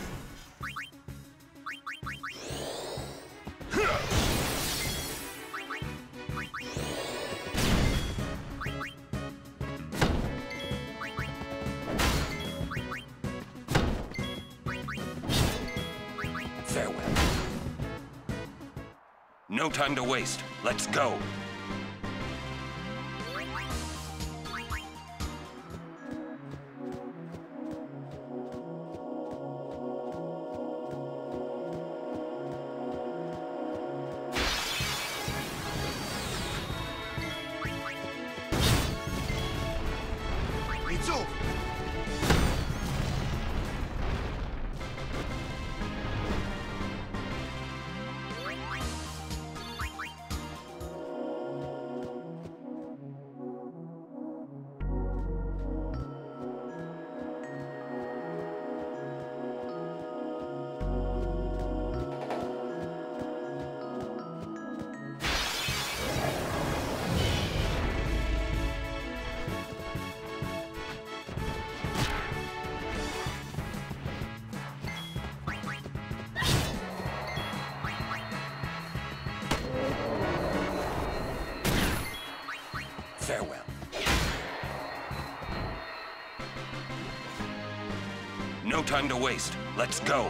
No time to waste. Let's go. It's over. Farewell. No time to waste. Let's go.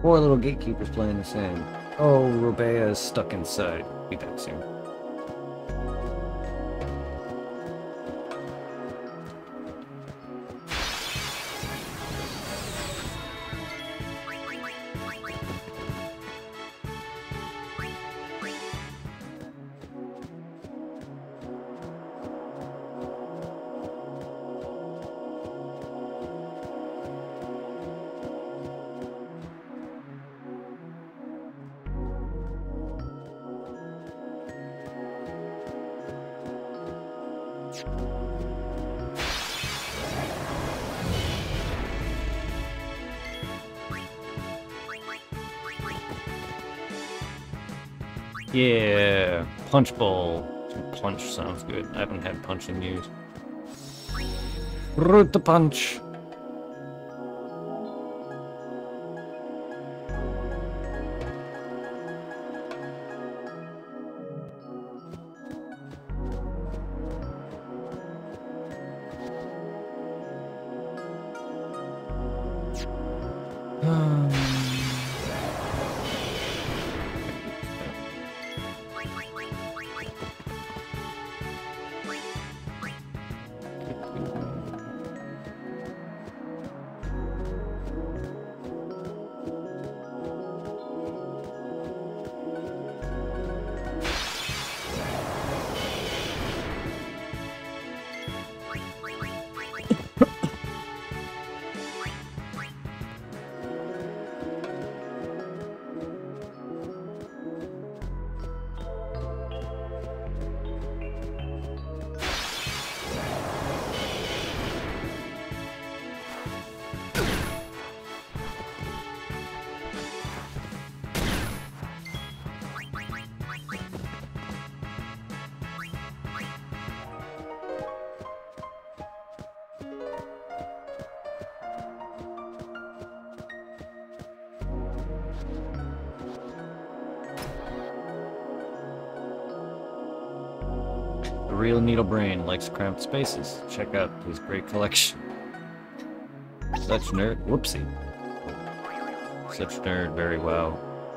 Poor little gatekeepers playing the sand. Oh, Robea is stuck inside. Be back soon. Yeah, punch bowl. Punch sounds good. I haven't had punch in years. Root the punch. The real Needle Brain likes cramped spaces. Check out his great collection. Such nerd. Whoopsie. Such nerd, very wow.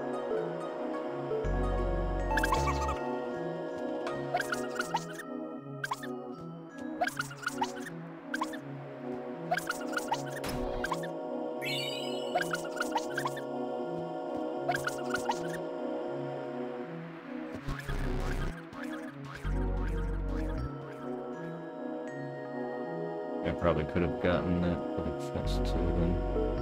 I probably could have gotten that, but it's just too then.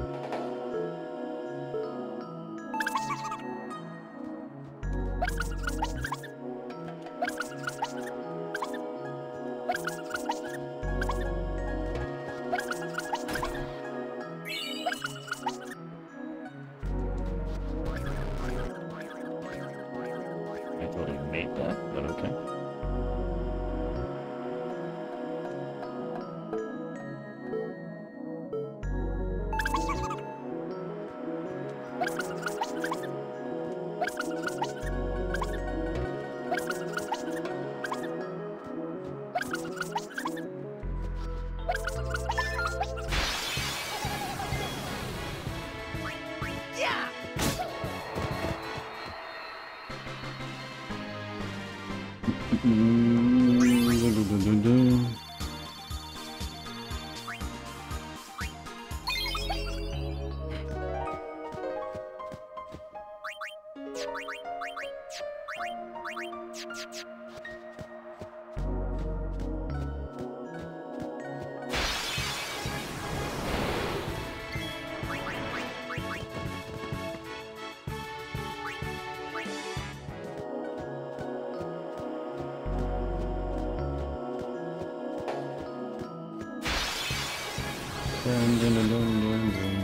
I totally made that, but okay. Dun, dun, dun, dun, dun, dun.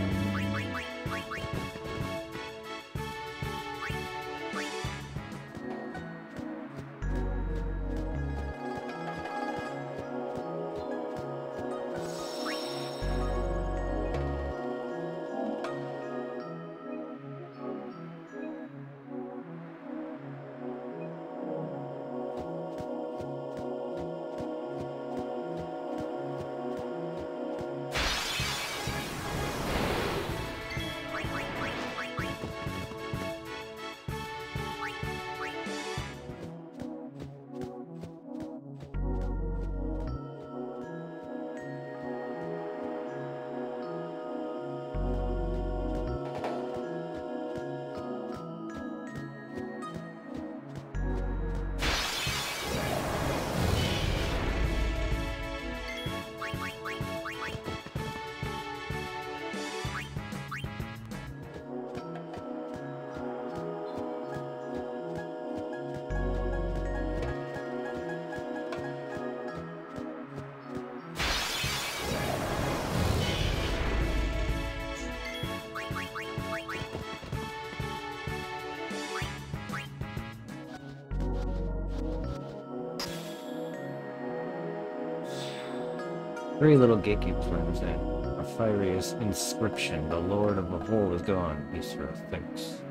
Three little gatekeepers went in. A fiery inscription. The Lord of the Hole is gone, Isra thinks.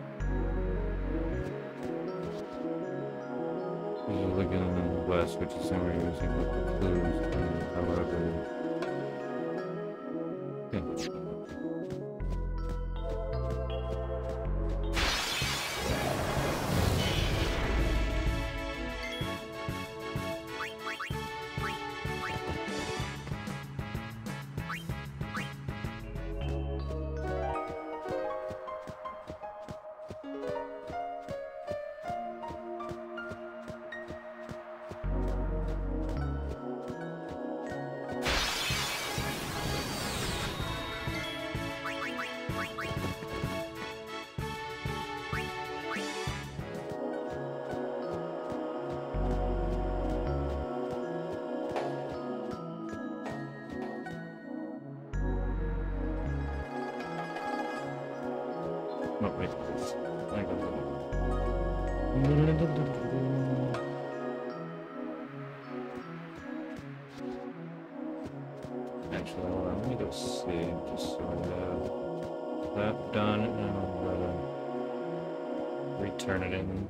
He's looking in the west, which is somewhere using the clues, however. Okay. No, wait. I got Actually, hold on. Let me go see, just so I have that done, and I'll return it in.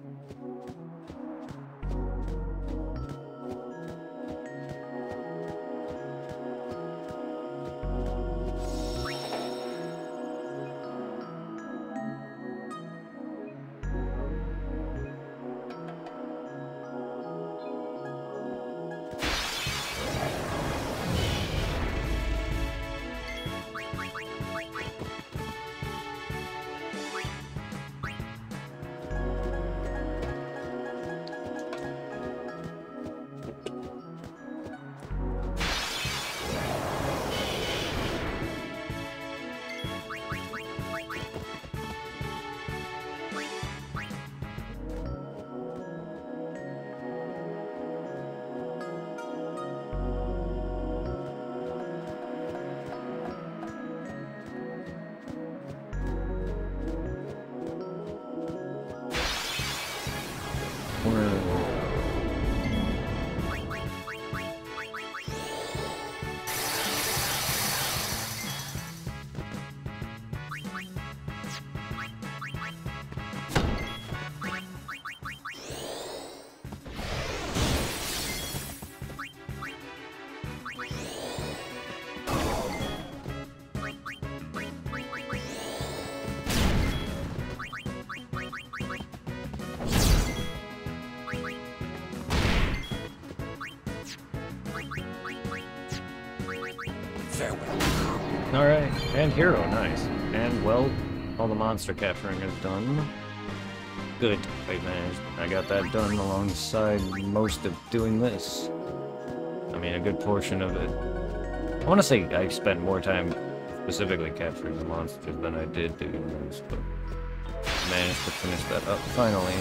Farewell. Alright, and hero, nice. And, well, all the monster capturing is done. Good, wait man, I got that done alongside most of doing this. I mean, a good portion of it. I want to say I spent more time specifically capturing the monsters than I did doing this, but I managed to finish that up finally.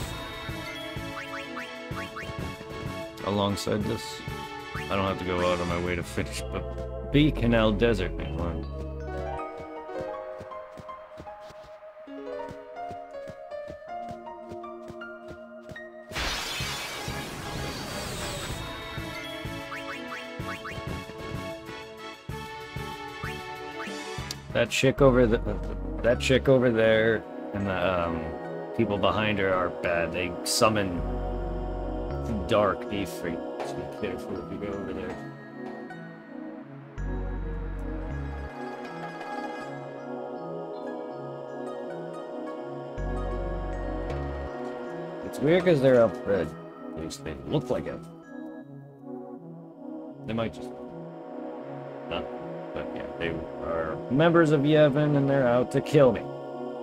Alongside this, I don't have to go out of my way to finish, but B Canal Desert thing one. That chick over there and the people behind her are bad. They summon dark Ifrit, so be careful if you go over there. It's weird because they're up red. At least they look like it. They might just not. But yeah, they are members of Yevon and they're out to kill me.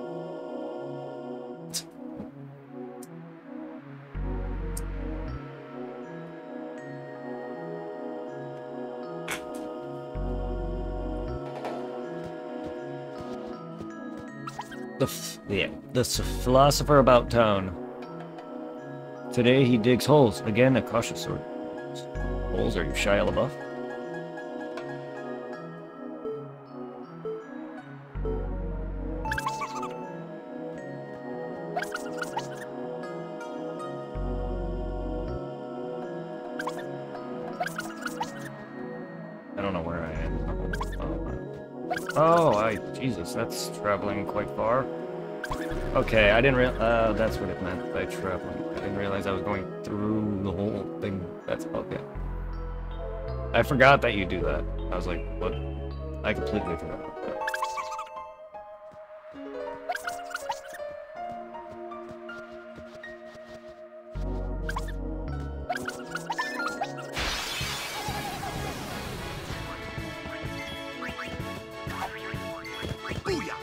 The philosopher about town. Today he digs holes. Again, a cautious sort. Holes? Are you Shia LaBeouf? don't know where I am. Oh, Jesus, that's traveling quite far. Okay, I didn't realize, that's what it meant by traveling. I didn't realize I was going through the whole thing. That's, okay. I forgot that you do that. I was like, what? I completely forgot about that. Booyah!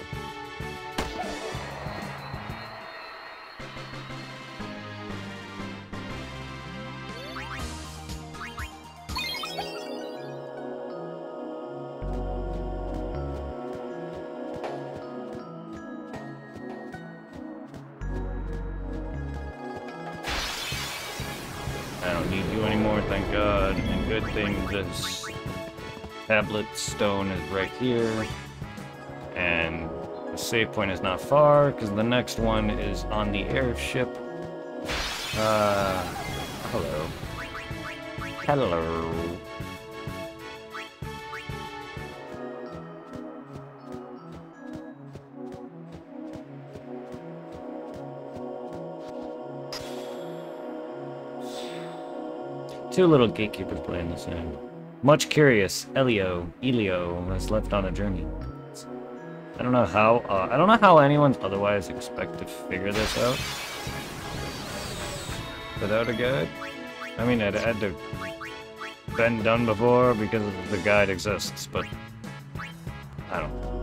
I don't need you anymore, thank God. And good thing this tablet stone is right here. And the save point is not far, because the next one is on the airship. Hello. Hello. Two little gatekeepers playing the same. Much curious, Elio has left on a journey. I don't know how anyone's otherwise expect to figure this out without a guide. I mean, it had to been done before because the guide exists, but I don't know.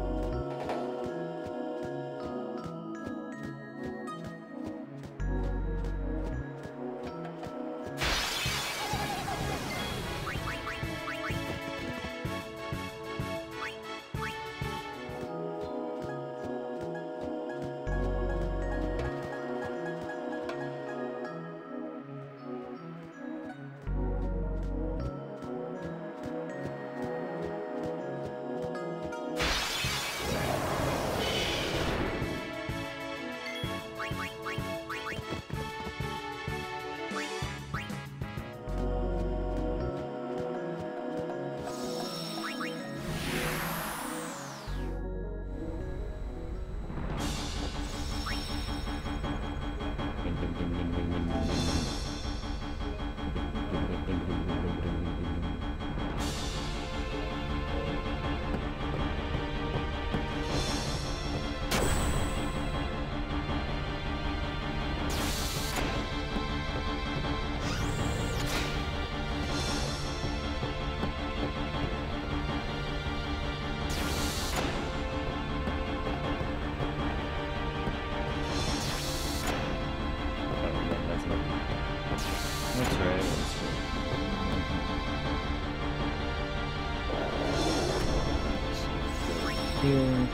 That's right. Here.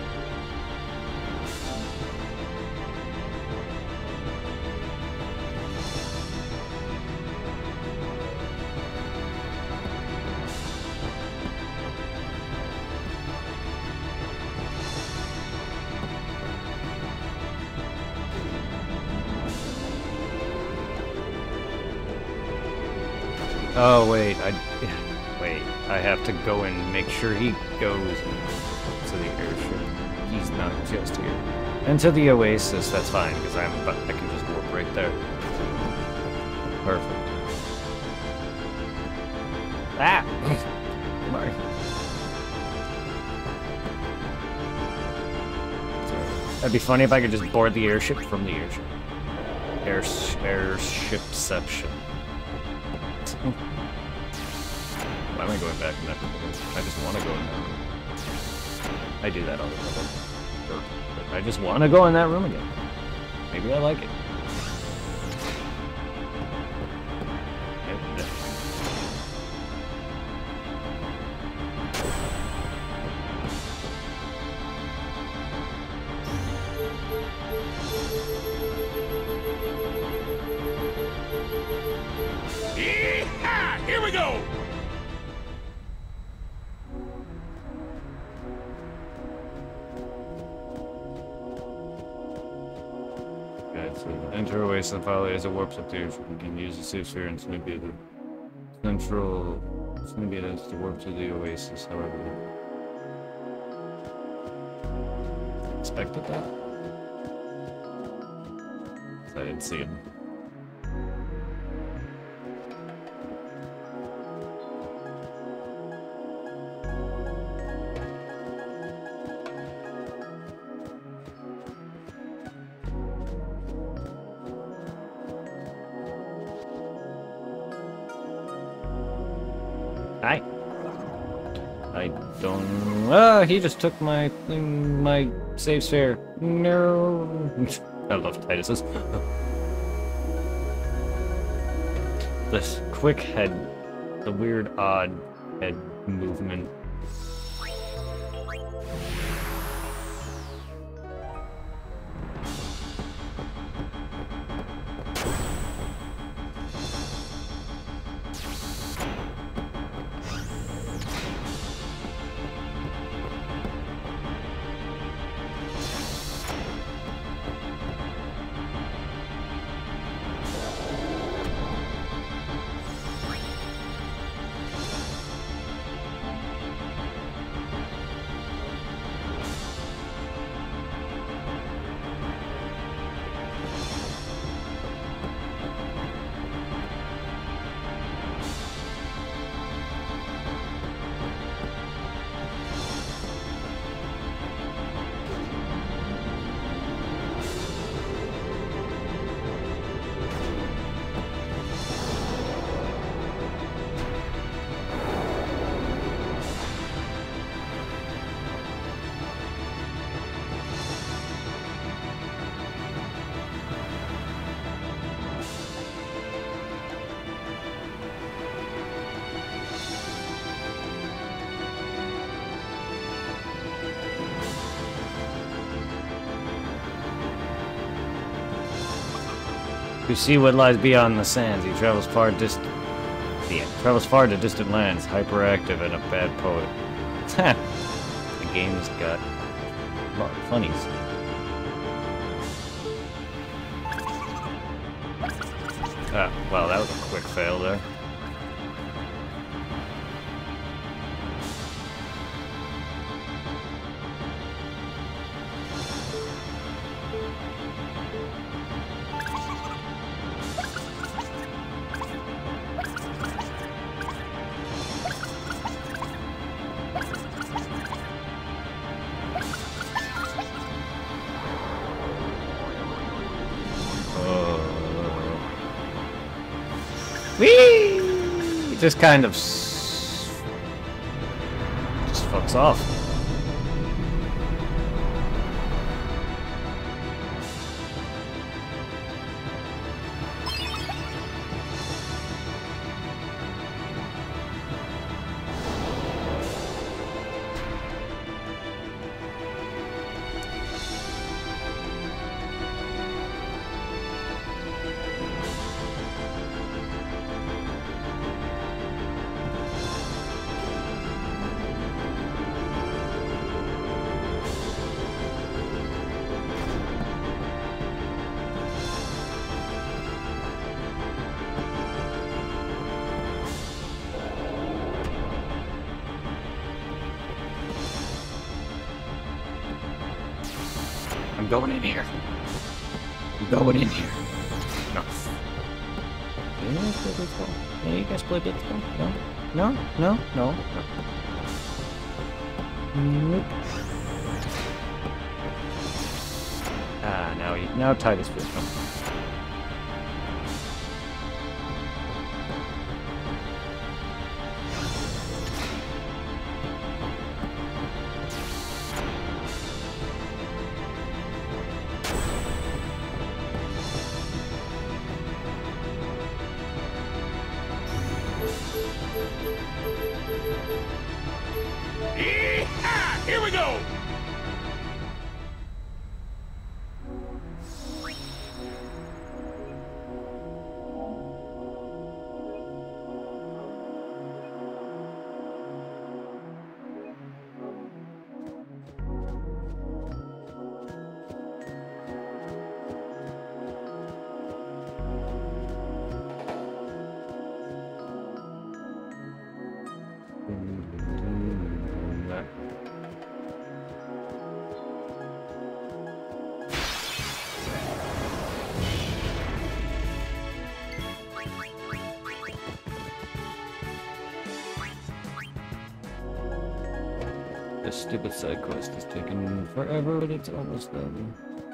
Oh wait, I have to go and make sure he goes to the airship. He's not just here. And to the oasis, that's fine, because I can just warp right there. Perfect. Ah! Sorry. That'd be funny if I could just board the airship from the airship. Airshipception. Why am I going back in that room? I just want to go in that room. I do that all the time. But I just want to go in that room again. Maybe I like it. Yee-haw! Here we go! Okay, so enter Oasis and Folly as it warps up to you. You can use the save sphere and maybe the Central. It's gonna get us to work to the Oasis, however. Expected that? I didn't see him. Hi. I don't. Ah, he just took my thing, my save sphere. No. I love Titus's. This quick head, the weird, odd head movement. To see what lies beyond the sands, he travels far to distant lands, hyperactive and a bad poet. The game's got a lot of funnies. Ah, well, that was a quick fail there. Whee! It just kind of just fucks off. I'm going in here. I'm going in here. No. Yeah, you guys play baseball? No? No? No? No? Nope. Ah, now Titus feels comfortable. Yee-haw! Here we go! That. This stupid side quest is taking forever, but it's almost done.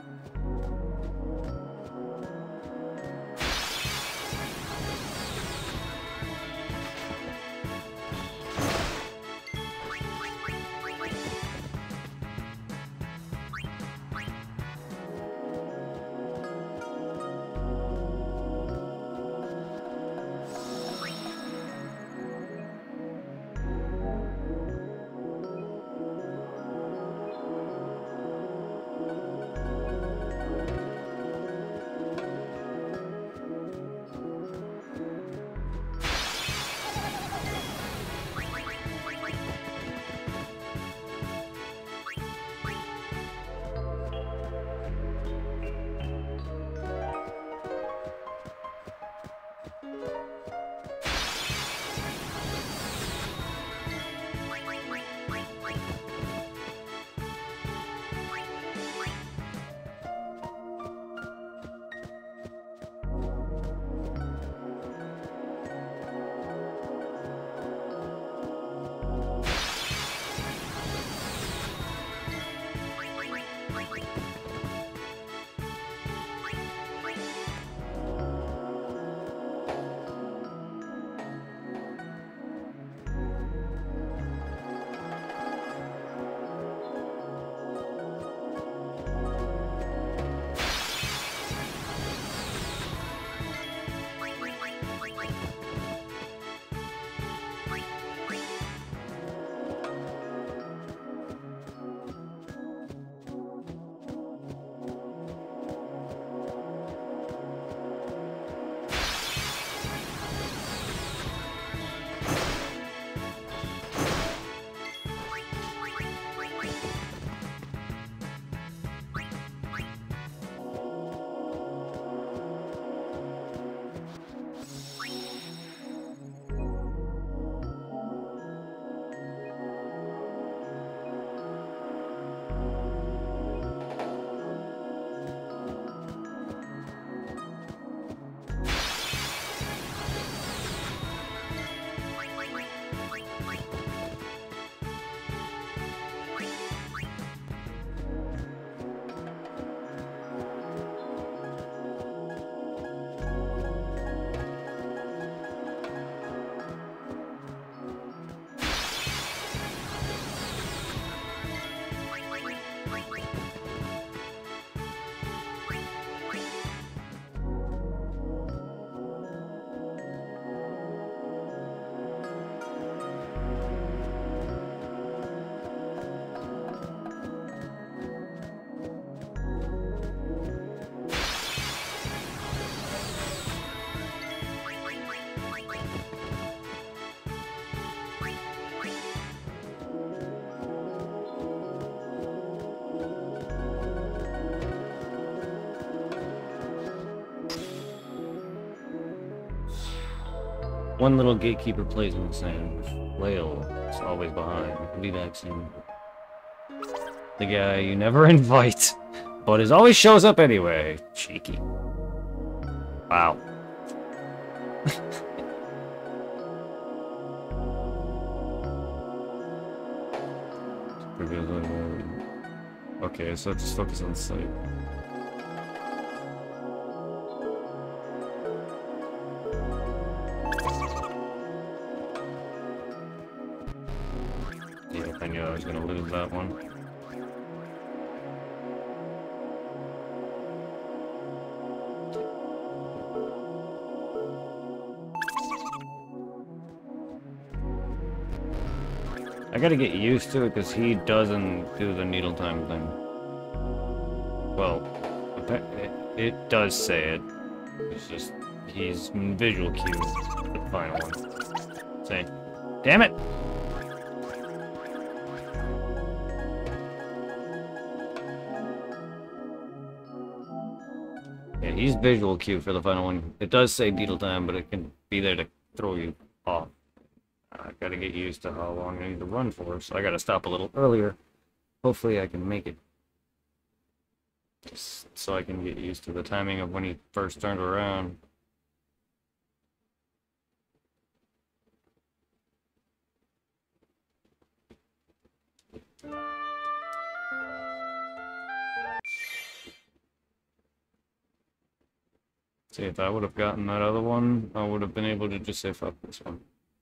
One little gatekeeper plays in the sand. Flail is always behind. I'll be back soon. The guy you never invite, but is always shows up anyway. Cheeky. Wow. Okay, so just focus on the site. Yeah, I knew I was gonna lose that one. I gotta get used to it because he doesn't do the needle time thing. Well, it does say it. It's just he's visual cue, the final one. Say, damn it! Yeah, he's visual cue for the final one. It does say needle time, but it can be there to throw you off. I gotta get used to how long I need to run for, so I gotta stop a little earlier. Hopefully I can make it. Just so I can get used to the timing of when he first turned around. See, if I would have gotten that other one, I would have been able to just say fuck this one.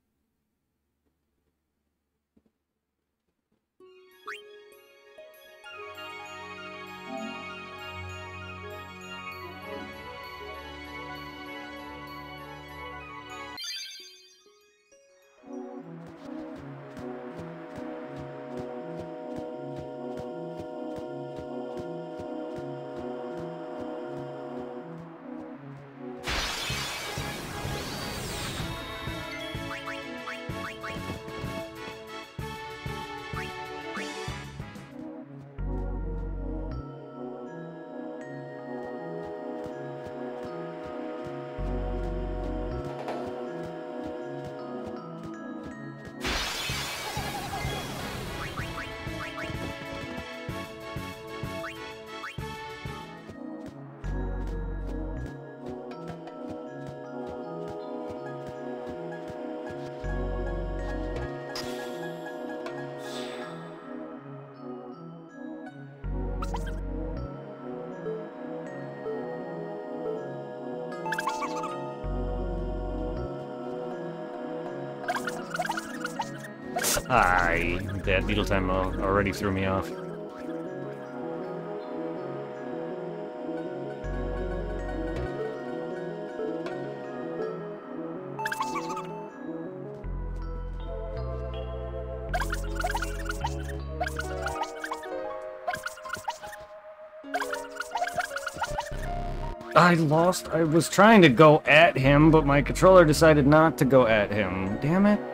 That beetle time already threw me off. I lost. I was trying to go at him, but my controller decided not to go at him. Damn it.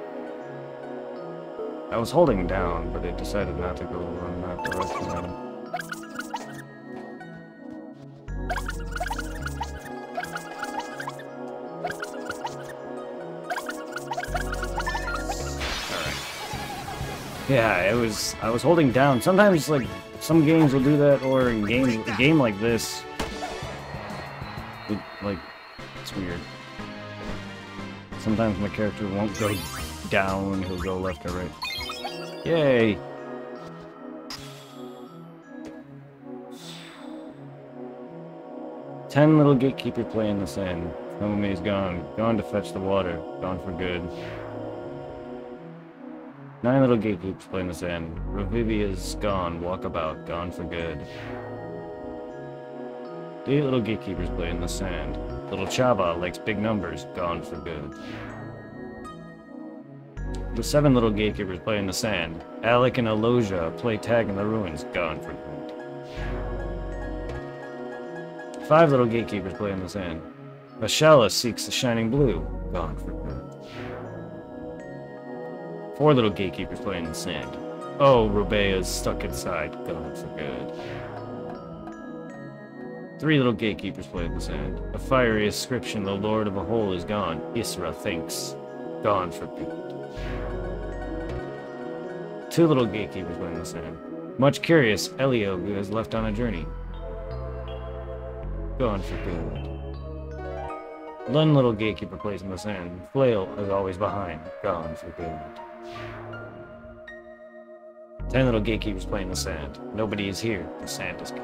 I was holding down, but it decided not to go in that direction. Alright. Yeah, I was holding down. Sometimes, like, some games will do that, or in a game like this, it's weird. Sometimes my character won't go down, he'll go left or right. Yay! Ten little gatekeeper play in the sand. Tomome's gone. Gone to fetch the water. Gone for good. 9 little gatekeepers play in the sand. Revivia's gone. Walkabout. Gone for good. 8 little gatekeepers play in the sand. Little Chava likes big numbers. Gone for good. The 7 little gatekeepers play in the sand. Alec and Aloja play tag in the ruins. Gone for good. 5 little gatekeepers play in the sand. Ashala seeks the shining blue. Gone for good. 4 little gatekeepers play in the sand. Oh, Robea's stuck inside. Gone for good. 3 little gatekeepers play in the sand. A fiery inscription, the Lord of a Hole is gone. Isra thinks. Gone for good. 2 little gatekeepers play in the sand. Much curious, Elio, who has left on a journey. Gone for good. 1 little gatekeeper plays in the sand. Flail is always behind. Gone for good. 10 little gatekeepers play in the sand. Nobody is here. The sand is gone.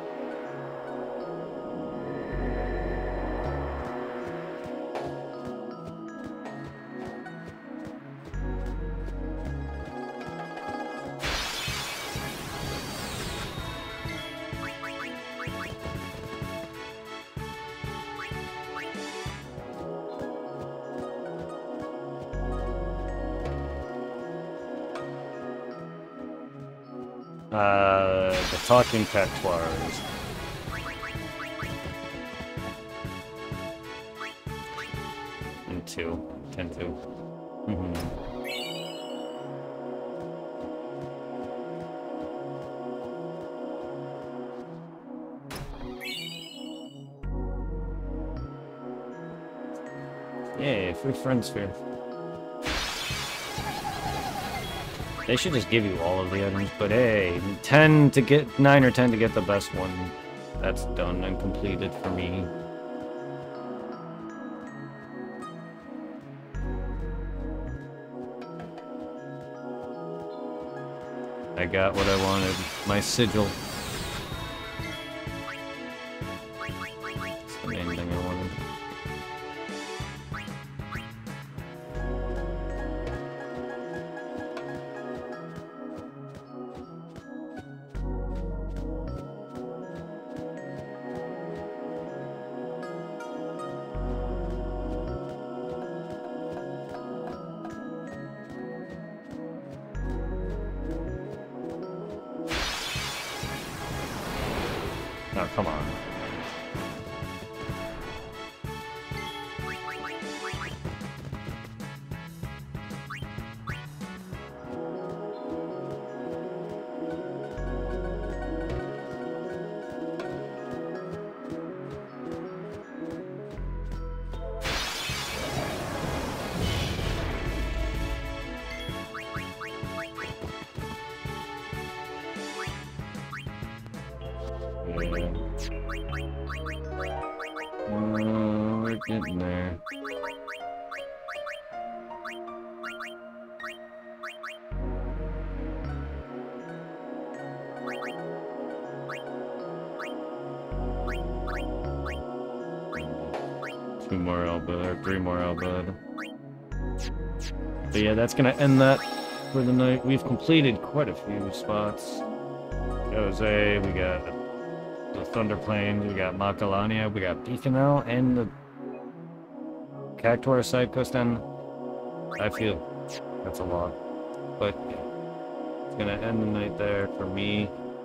The talking patois. And 2. 10-2. Yay, free friend sphere. They should just give you all of the items, but hey, 10 to get 9 or 10 to get the best one. That's done and completed for me. I got what I wanted. My sigil. That's the main thing I wanted. Oh, come on. We're getting there. Two more elbow, or 3 more elbow. But yeah, that's gonna end that for the night. We've completed quite a few spots. Jose, we got the Thunder Plains, we got Macalania, we got Beachanel, and the Cactuar side coast, and I feel that's a lot. But yeah, it's gonna end the night there for me.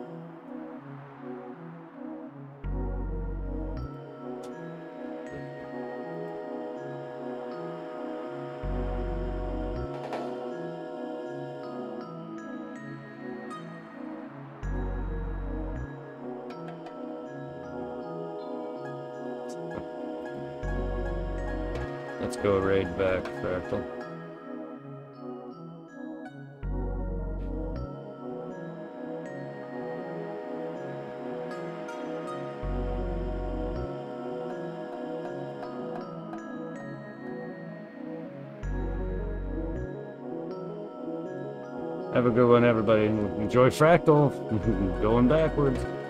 Let's go raid back, Fractal. Have a good one, everybody. Enjoy Fractal. Going backwards.